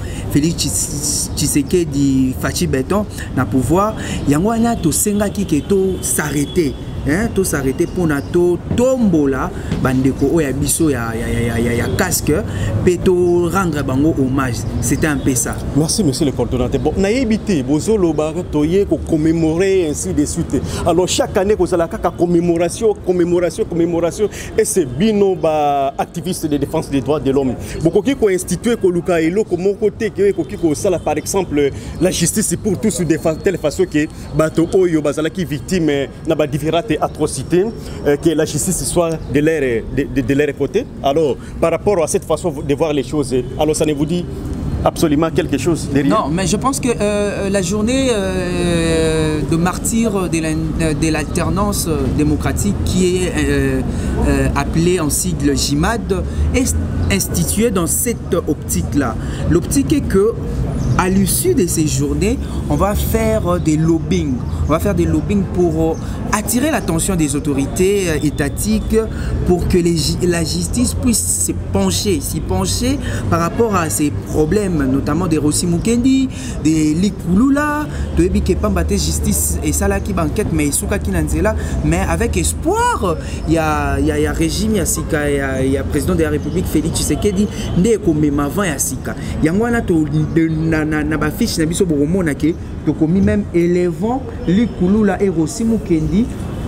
Félix Tshisekedi Fachi Beton na pouvoir yango wana to sengaki ke to s'arrêter hein to s'arrêter pour na to tombola bandeko oya biso ya ya ya ya ya casque pe to rendre bango hommage, c'était un peu ça. Merci monsieur le coordonnateur. Bon na yebité bozolo ba toye ko commémorer ainsi de suite. Alors chaque année ko zala ka commémoration commémoration commémoration et c'est bino ba activiste de défense des droits de l'homme. Beaucoup qui ko instituer ko luka elo ko mon côté que ko ki ko sala par exemple la justice pour tous de telle façon que bato oyo bazala ki victime na ba différentes atrocités euh, que la justice soit de leur de, de, de leur côté. Alors par rapport à cette façon de voir les choses, alors ça ne vous dit absolument quelque chose derrière? Non, mais je pense que euh, la journée euh, de martyr de l'alternance démocratique qui est euh, euh, appelée en sigle J M A D est instituée dans cette optique-là. L'optique est que à l'issue de ces journées, on va faire des lobbying. On va faire des lobbying pour attirer l'attention des autorités étatiques pour que les, la justice puisse se pencher, s'y pencher par rapport à ces problèmes, notamment des Rossi Mukendi, des Likulula, de Ebike Pambate justice et ça là qui banquette, mais Souka qui n'en mais avec espoir, il y a il y a, y a régime, il y a Sika, il y a, y a président de la République Félix Tshisekedi, né comme avant il y a Sika. Il y a moi to na na na ba fiche na biso boromona ke to komi même élevant Likulula et Rossi Mukendi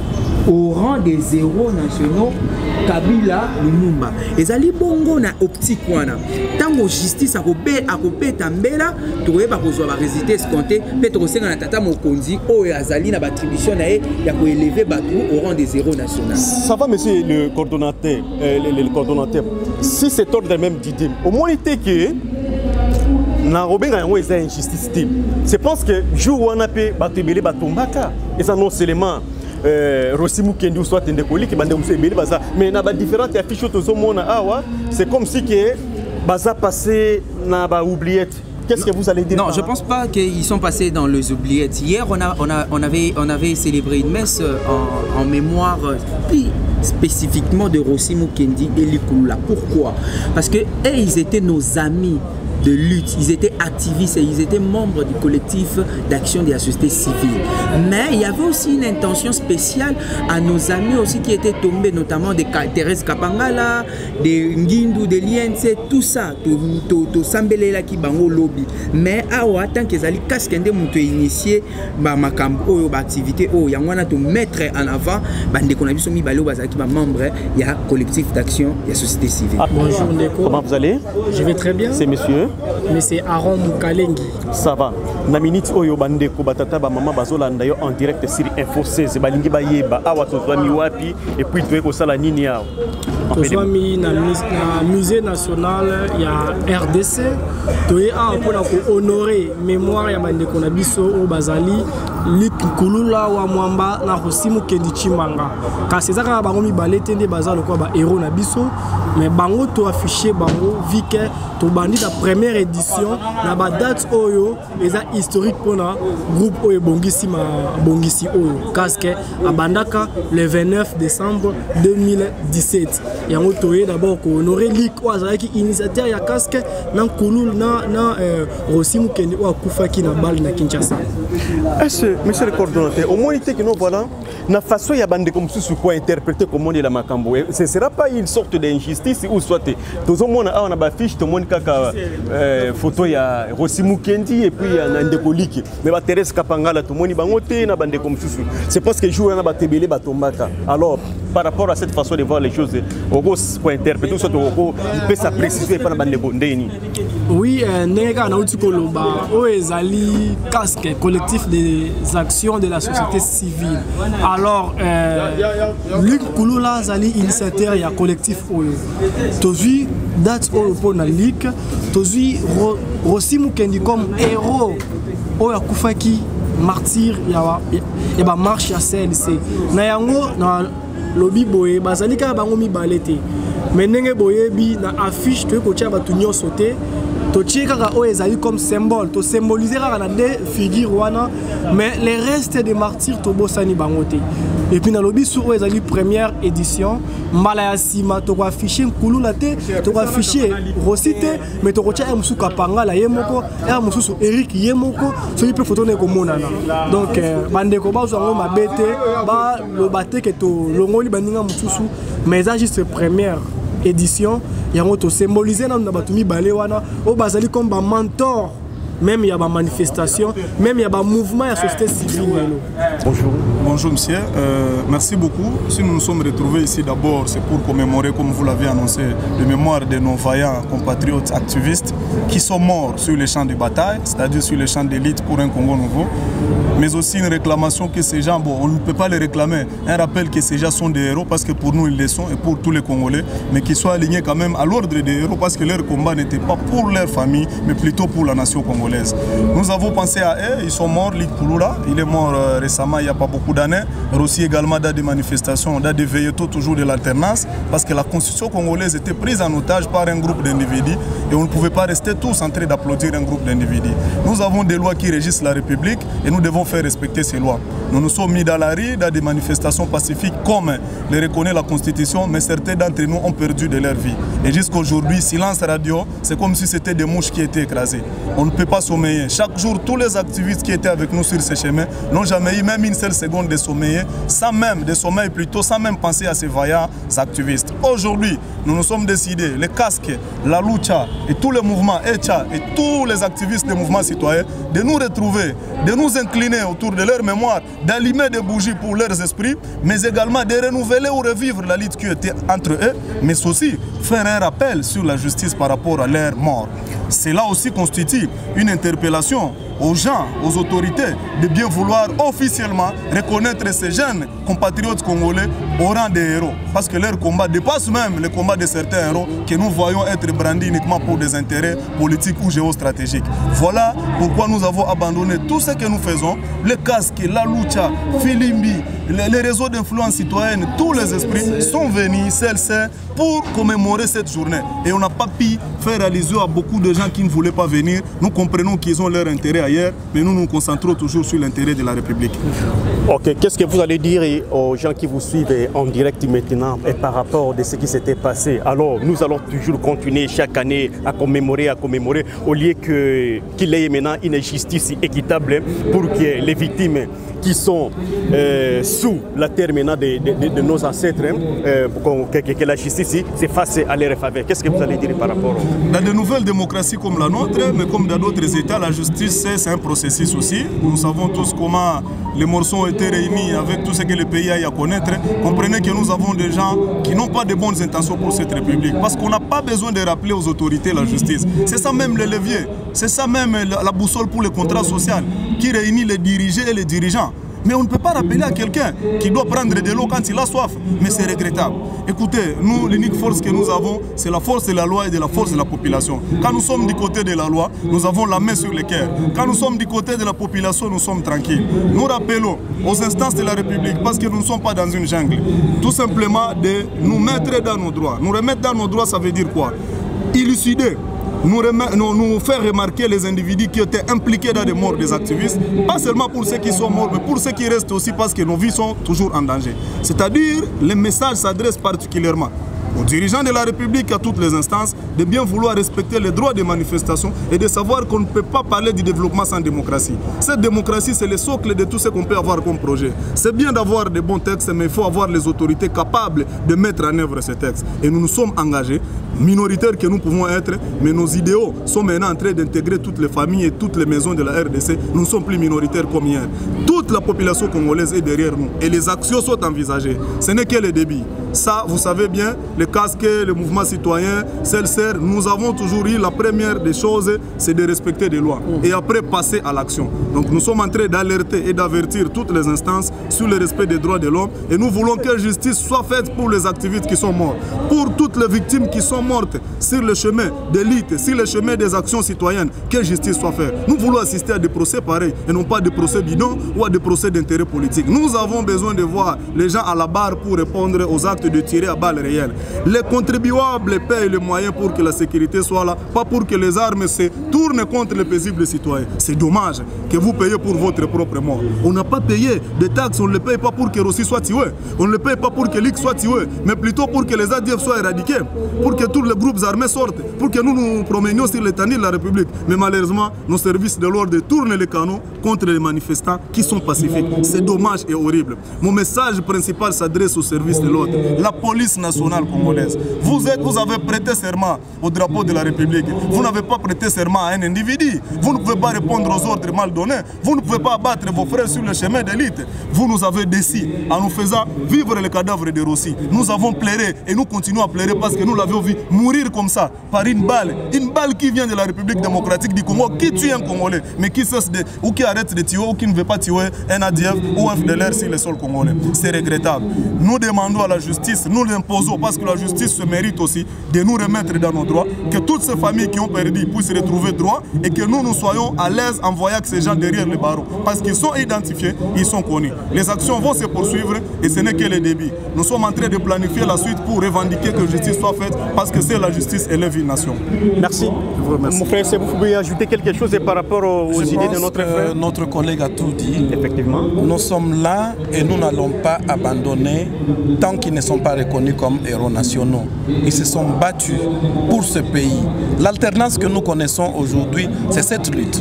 au rang des héros nationaux Kabila Lumumba. Ezali bongo na optique wana. Tango justice akobe akopeta mbela toyeba kozwa ba résultats escomptés pe tokosenga na tata mokonzi oyo azali na attribution na ye ya ko élever batu au rang des héros nationaux. Ça va monsieur le coordonnateur euh, le, le coordonnateur. Si cet ordre même d'idée au moins était que na robenga yango eza injustice te. Je pense que jour wana pe batu ebele batombaka eza non seulement Euh, Rossi Mukendi ou soit Ndekoli qui bande musebeli baza mais na ba différentes affiches to mona awa c'est comme si que baza passé na ba oubliette. Qu'est-ce que vous allez dire? Non, je pense pas qu'ils sont passés dans les oubliettes. Hier on a on a on avait on avait célébré une messe en, en mémoire puis spécifiquement de Rossi Mukendi et Likulula. Pourquoi? Parce que eux, ils étaient nos amis de lutte, ils étaient activistes et ils étaient membres du collectif d'action de la société civile. Mais il y avait aussi une intention spéciale à nos amis aussi qui étaient tombés, notamment de Thérèse Kapangala, de Ngindu, de Liense, tout ça, tout Sambelela qui bango lobby. Mais awa tant que zali kaskende muto initié ba makambo oyo ba activité oyo yangwana to mettre en avant bande ko na biso mi balo bazaki ba membre ya collectif d'action de la société civile. Ah, bonjour Ndeko. Comment vous allez? Je vais très bien. C'est monsieur mais c'est Aaron Mukalengi. Ça va. Na minute oyo bandeko batata ba mama bazolanda yo en direct sur Info seize balingi ba yeba awa to zwa mi wapi et puis toye ko sala nini yao. soit mis dans le musée national, il y a R D C. Tu es un peu pour honorer mémoire ya bande qu'on a biso au Bazali, Lik Kulula wa Mwamba na Rosimu Kendichi Manga. Car c'est ça que bango mi balete de bazar le quoi ba héros na biso, mais bango to affiché bango vu que to bandi la première édition na ba date oyo eza historique pour na groupe oyo bongisi ma bongisi oyo casque abandaka le vingt-neuf décembre deux mille dix-sept. Et on toye d'abord ko honorer Lik Oazara qui initiateur ya casque na Kulula na na Rosimu Kendi ou Akufaki na balle na Kinshasa. Est-ce, monsieur le coordonnateur, au moins que nous voilà, la façon il y a bande comme ça sur quoi interpréter comme on dit la Macambo, ce ne sera pas une sorte d'injustice ou soit tout le monde a on a fiche tout le monde kaka photo il y a Rosimu Kendi et puis il y a Nandekoliki, mais ba Thérèse Kapangala tout le monde bangoté na bande comme ça. C'est parce que jour on a batébélé batombaka. Alors par rapport à cette façon de voir les choses, au gros pour interpréter soit au gros il peut s'apprécier pas na bande bondeni. Oui, nega na uti koloba o ezali casque collectif des actions de la société civile. Alors, euh, Luc Kulula Zali initiateur ya collectif Oyo. Tozi date Oyo pour na Ligue, Tozi Rosimu Kendi comme héros Oyo Akufaki martyr ya ya ba marche ya C L C. Na yango na lobby boye bazali ka bango mi balete. Mais ndenge boye bi na affiche to ko tia ba tunyo sauter. Tochi kaka o ezali comme symbole, to symboliser kaka na deux figures wana, mais les restes des martyrs to bosani bangote. Et puis na lobi sur o ezali première édition, malaya sima to ko afficher Kulula te, to ko afficher Rosite, mais to ko tia musu Kapangala yemoko, er musu Eric yemoko, so il peut photo ne ko monana. Donc bande ko ba zo ngo mabete, ba lo bate ke to longoli baninga mususu, mais ça juste première édition, il y a un symbolisé dans le balé wana au bazali comme un mentor, même il y a des manifestations, même il y a des mouvements de la société civile. Bonjour. Bonjour monsieur, euh, merci beaucoup. Si nous nous sommes retrouvés ici d'abord, c'est pour commémorer, comme vous l'avez annoncé, la mémoire de nos vaillants compatriotes activistes qui sont morts sur les champs de bataille, c'est-à-dire sur les champs d'élite pour un Congo nouveau. Mais aussi une réclamation que ces gens, bon, on ne peut pas les réclamer, un rappel que ces gens sont des héros parce que pour nous ils le sont et pour tous les Congolais, mais qu'ils soient alignés quand même à l'ordre des héros parce que leur combat n'était pas pour leur famille, mais plutôt pour la nation congolaise. Nous avons pensé à eux, ils sont morts, Lik Kulula, il est mort euh, récemment, il n'y a pas beaucoup d'années. Rossi également dans des manifestations, dans des veilletos toujours de l'alternance, parce que la constitution congolaise était prise en otage par un groupe d'individus et on ne pouvait pas rester tous en train d'applaudir un groupe d'individus. Nous avons des lois qui régissent la République et nous devons faire respecter ces lois. Nous nous sommes mis dans la rue, dans des manifestations pacifiques comme les reconnaît la Constitution, mais certains d'entre nous ont perdu de leur vie. Et jusqu'à aujourd'hui, silence radio, c'est comme si c'était des mouches qui étaient écrasées. On ne peut pas sommeiller. Chaque jour, tous les activistes qui étaient avec nous sur ces chemins n'ont jamais eu même une seule seconde de sommeiller, sans même de sommeil plutôt, sans même penser à ces vaillants activistes. Aujourd'hui, nous nous sommes décidés, les casques, la lucha et tous les mouvements E T C A et tous les activistes des mouvements citoyens, de nous retrouver, de nous incliner autour de leur mémoire, d'allumer des bougies pour leurs esprits, mais également de renouveler ou revivre la lutte qui était entre eux, mais aussi faire un rappel sur la justice par rapport à leur mort. Cela aussi constitue une interpellation aux gens, aux autorités, de bien vouloir officiellement reconnaître ces jeunes compatriotes congolais au rang des héros. Parce que leur combat dépasse même le combat de certains héros que nous voyons être brandis uniquement pour des intérêts politiques ou géostratégiques. Voilà pourquoi nous avons abandonné tout ce que nous faisons, les casques, la lucha, Filimbi, les réseaux d'influence citoyenne, tous les esprits sont venus, celles-ci, pour commémorer cette journée. Et on n'a pas pu faire allusion à beaucoup de gens qui ne voulaient pas venir. Nous comprenons qu'ils ont leur intérêt ailleurs, mais nous nous concentrons toujours sur l'intérêt de la République. Ok, qu'est-ce que vous allez dire aux gens qui vous suivent en direct maintenant et par rapport à ce qui s'était passé? Alors, nous allons toujours continuer chaque année à commémorer, à commémorer, au lieu qu'il y ait maintenant une justice équitable pour que les victimes qui sont euh, sous la terre maintenant de, de, de nos ancêtres, euh, que, que la justice se fasse à leur faveur. Qu'est-ce que vous allez dire par rapport? Dans de nouvelles démocraties comme la nôtre, mais comme dans d'autres États, la justice c'est un processus aussi. Nous savons tous comment les morceaux ont été réunis avec tout ce que le pays a à connaître. Comprenez que nous avons des gens qui n'ont pas de bonnes intentions pour cette République. Parce qu'on n'a pas besoin de rappeler aux autorités la justice. C'est ça même le levier. C'est ça même la boussole pour le contrat social qui réunit les dirigés et les dirigeants. Mais on ne peut pas rappeler à quelqu'un qui doit prendre de l'eau quand il a soif. Mais c'est regrettable. Écoutez, nous, l'unique force que nous avons, c'est la force de la loi et de la force de la population. Quand nous sommes du côté de la loi, nous avons la main sur le cœur. Quand nous sommes du côté de la population, nous sommes tranquilles. Nous rappelons aux instances de la République, parce que nous ne sommes pas dans une jungle, tout simplement de nous mettre dans nos droits. Nous remettre dans nos droits, ça veut dire quoi? Élucider. Nous, nous, nous faire remarquer les individus qui étaient impliqués dans des morts des activistes, pas seulement pour ceux qui sont morts, mais pour ceux qui restent aussi parce que nos vies sont toujours en danger. C'est-à-dire, les messages s'adressent particulièrement aux dirigeants de la République, à toutes les instances, de bien vouloir respecter les droits des manifestations et de savoir qu'on ne peut pas parler du développement sans démocratie. Cette démocratie, c'est le socle de tout ce qu'on peut avoir comme projet. C'est bien d'avoir de bons textes, mais il faut avoir les autorités capables de mettre en œuvre ces textes. Et nous nous sommes engagés, minoritaires que nous pouvons être, mais nos idéaux sont maintenant en train d'intégrer toutes les familles et toutes les maisons de la R D C. Nous ne sommes plus minoritaires comme hier. Toute la population congolaise est derrière nous et les actions sont envisagées. Ce n'est que le débit. Ça, vous savez bien, le casque, le mouvement citoyen, celle-ci, nous avons toujours eu la première des choses, c'est de respecter les lois et après passer à l'action. Donc nous sommes en train d'alerter et d'avertir toutes les instances sur le respect des droits de l'homme et nous voulons que justice soit faite pour les activistes qui sont morts, pour toutes les victimes qui sont mortes sur le chemin des luttes, sur le chemin des actions citoyennes, que justice soit faite. Nous voulons assister à des procès pareils et non pas des procès bidons ou à des procès d'intérêt politique. Nous avons besoin de voir les gens à la barre pour répondre aux actes de tirer à balles réelles. Les contribuables payent les moyens pour que la sécurité soit là, pas pour que les armes se tournent contre les paisibles citoyens. C'est dommage que vous payez pour votre propre mort. On n'a pas payé des taxes, on ne les paye pas pour que Rossi soit tué, on ne les paye pas pour que L I C soit tué, mais plutôt pour que les A D F soient éradiqués, pour que tous les groupes armés sortent, pour que nous nous promenions sur l'étendue de la République. Mais malheureusement, nos services de l'ordre tournent les canaux contre les manifestants qui sont pacifiques. C'est dommage et horrible. Mon message principal s'adresse aux services de l'ordre. La police nationale congolaise. Vous, êtes, vous avez prêté serment au drapeau de la République. Vous n'avez pas prêté serment à un individu. Vous ne pouvez pas répondre aux ordres mal donnés. Vous ne pouvez pas abattre vos frères sur le chemin d'élite. Vous nous avez déçus en nous faisant vivre le cadavre de Rossi. Nous avons pleuré et nous continuons à pleurer parce que nous l'avions vu mourir comme ça, par une balle. Une balle qui vient de la République démocratique du Congo, qui tue un Congolais, mais qui cesse de, ou qui arrête de tuer, ou qui ne veut pas tuer un A D F ou un F D L R sur le sol congolais. C'est regrettable. Nous demandons à la justice, nous l'imposons parce que la justice se mérite aussi de nous remettre dans nos droits, que toutes ces familles qui ont perdu puissent retrouver droit et que nous, nous soyons à l'aise en voyant que ces gens derrière les barreaux. Parce qu'ils sont identifiés, ils sont connus. Les actions vont se poursuivre et ce n'est que le début. Nous sommes en train de planifier la suite pour revendiquer que justice soit faite parce que c'est la justice élève une nation. Merci. Mon frère, si vous pouvez ajouter quelque chose par rapport aux Je idées pense de notre que frère. notre collègue a tout dit. Effectivement. Nous sommes là et nous n'allons pas abandonner tant qu'ils ne sont pas reconnus comme héros nationaux. Ils se sont battus pour ce pays. L'alternance que nous connaissons aujourd'hui, c'est cette lutte.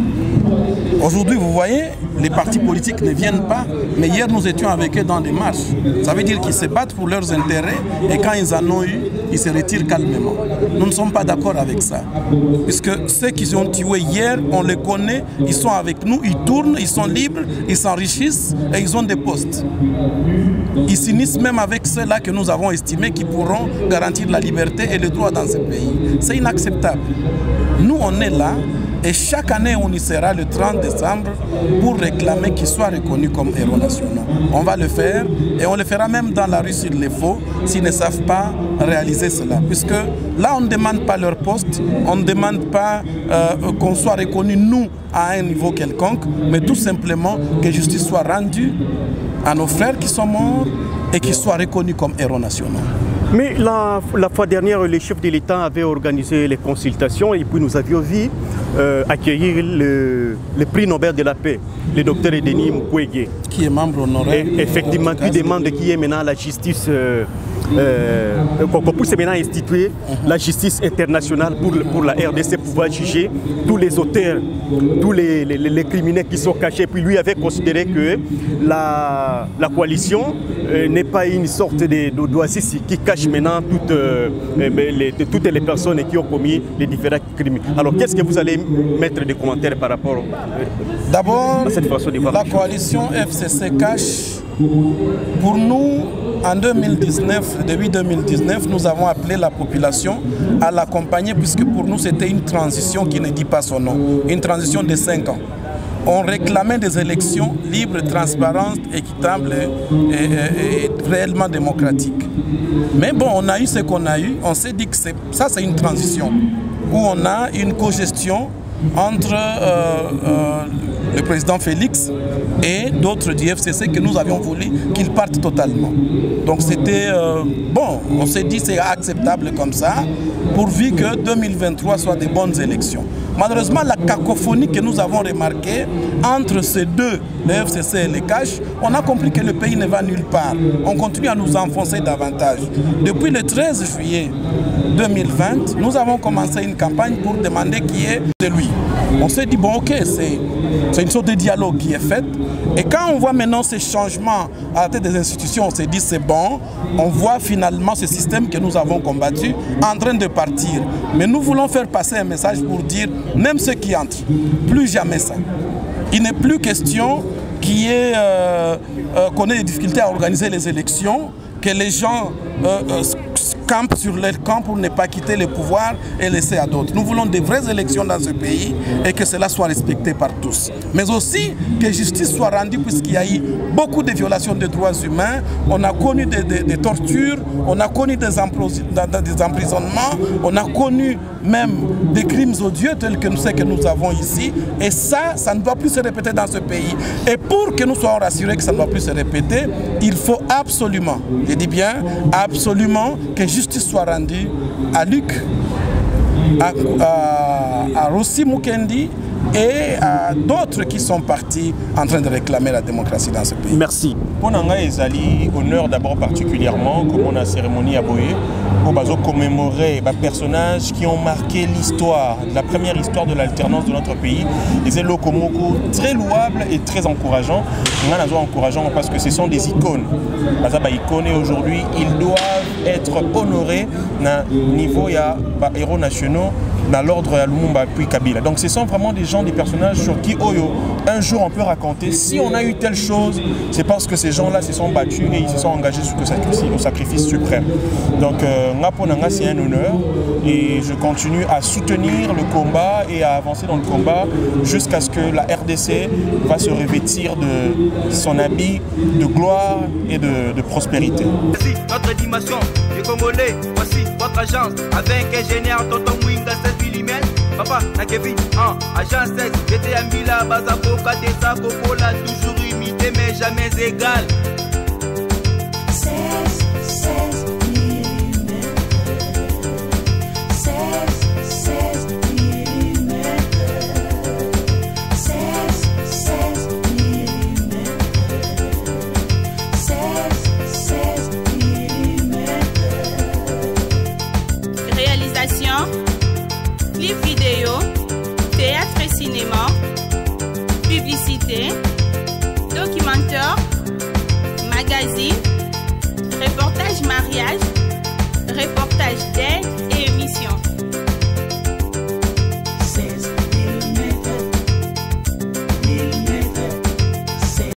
Aujourd'hui, vous voyez, les partis politiques ne viennent pas, mais hier nous étions avec eux dans des marches. Ça veut dire qu'ils se battent pour leurs intérêts et quand ils en ont eu, ils se retirent calmement. Nous ne sommes pas d'accord avec ça. Puisque ceux qui ont tué hier, on les connaît, ils sont avec nous, ils tournent, ils sont libres, ils s'enrichissent et ils ont des postes. Ils s'unissent même avec ceux-là que nous avons estimés qui pourront garantir la liberté et le droit dans ce pays. C'est inacceptable. Nous, on est là. Et chaque année, on y sera le trente décembre pour réclamer qu'ils soient reconnus comme héros nationaux. On va le faire et on le fera même dans la rue s'il le faut, s'ils ne savent pas réaliser cela. Puisque là, on ne demande pas leur poste, on ne demande pas euh, qu'on soit reconnu, nous, à un niveau quelconque, mais tout simplement que justice soit rendue à nos frères qui sont morts et qu'ils soient reconnus comme héros nationaux. Mais la, la fois dernière, les chefs de l'État avaient organisé les consultations et puis nous avions vu euh, accueillir le, le prix Nobel de la paix, le docteur Denis Mukwege. Qui est membre honoraire. Et, effectivement, qui demande qui est maintenant la justice, euh, euh, qu'on puisse maintenant instituer uh-huh. la justice internationale pour, pour la R D C, pouvoir juger tous les auteurs, tous les, les, les criminels qui sont cachés. Puis lui avait considéré que la, la coalition euh, n'est pas une sorte de d'oasis qui cache maintenant toutes, euh, les, toutes les personnes qui ont commis les différents crimes. Alors qu'est-ce que vous allez mettre des commentaires par rapport euh, D'abord, à cette façon de voir la coalition F C C cache. Pour nous, en deux mille dix-neuf, depuis deux mille dix-neuf, nous avons appelé la population à l'accompagner puisque pour nous c'était une transition qui ne dit pas son nom, une transition de cinq ans. on réclamait des élections libres, transparentes, équitables et, et, et réellement démocratiques. Mais bon, on a eu ce qu'on a eu. On s'est dit que ça, c'est une transition où on a une co-gestion entre euh, euh, le président Félix et d'autres du F C C que nous avions voulu qu'ils partent totalement. Donc c'était euh, bon, on s'est dit c'est acceptable comme ça, pourvu que deux mille vingt-trois soit des bonnes élections. Malheureusement, la cacophonie que nous avons remarquée entre ces deux, le F C C et les C A C, on a compris que le pays ne va nulle part. On continue à nous enfoncer davantage. Depuis le treize juillet deux mille vingt, nous avons commencé une campagne pour demander qui est de lui. On s'est dit, bon ok, c'est une sorte de dialogue qui est faite. Et quand on voit maintenant ces changements à la tête des institutions, on s'est dit c'est bon, on voit finalement ce système que nous avons combattu en train de partir. Mais nous voulons faire passer un message pour dire, même ceux qui entrent, plus jamais ça. Il n'est plus question qu'il y ait, euh, euh, qu'on ait des difficultés à organiser les élections, que les gens euh, euh, campent sur leur camp pour ne pas quitter le pouvoir et laisser à d'autres. Nous voulons des vraies élections dans ce pays et que cela soit respecté par tous. Mais aussi que justice soit rendue puisqu'il y a eu beaucoup de violations des droits humains. On a connu des, des, des tortures, on a connu des, des emprisonnements, on a connu même des crimes odieux tels que nous savons que nous avons ici. Et ça, ça ne doit plus se répéter dans ce pays. Et pour que nous soyons rassurés que ça ne doit plus se répéter, il faut absolument, je dis bien, absolument que justice soit rendue à Luc, à, à, à Rossi Mukendi et à d'autres qui sont partis en train de réclamer la démocratie dans ce pays. Merci. Pour Nanga Ezali, honneur d'abord particulièrement, comme on a cérémonie à Boye, pour commémorer les personnages qui ont marqué l'histoire, la première histoire de l'alternance de notre pays. Les Elokomoko, très louables et très encourageants. Nous encourageants parce que ce sont des icônes. Les icônes aujourd'hui, ils doivent être honorés au niveau des héros nationaux dans l'ordre à Lumumba puis Kabila. Donc ce sont vraiment des gens, des personnages sur qui Oyo, un jour on peut raconter, si on a eu telle chose, c'est parce que ces gens-là se sont battus et ils se sont engagés sur le sacrifice, le sacrifice suprême. Donc Ngapo Nanga c'est un honneur et je continue à soutenir le combat et à avancer dans le combat jusqu'à ce que la R D C va se revêtir de son habit de gloire et de, de prospérité. Voici notre dimension, les Congolais, voici votre agence avec ingénieur Tonton Mwinga Filimel, papa na Kevin, hein, agence seize, j'étais à Mila, Bazako, Katesa, Kokola, toujours imité mais jamais égal. seize, seize millimètres, seize, seize millimètres, seize, seize millimètres, seize, seize millimètres. Réalisation, clip vidéo, théâtre et cinéma, publicité, documentaire, magazine, reportage mariage, reportage d'air,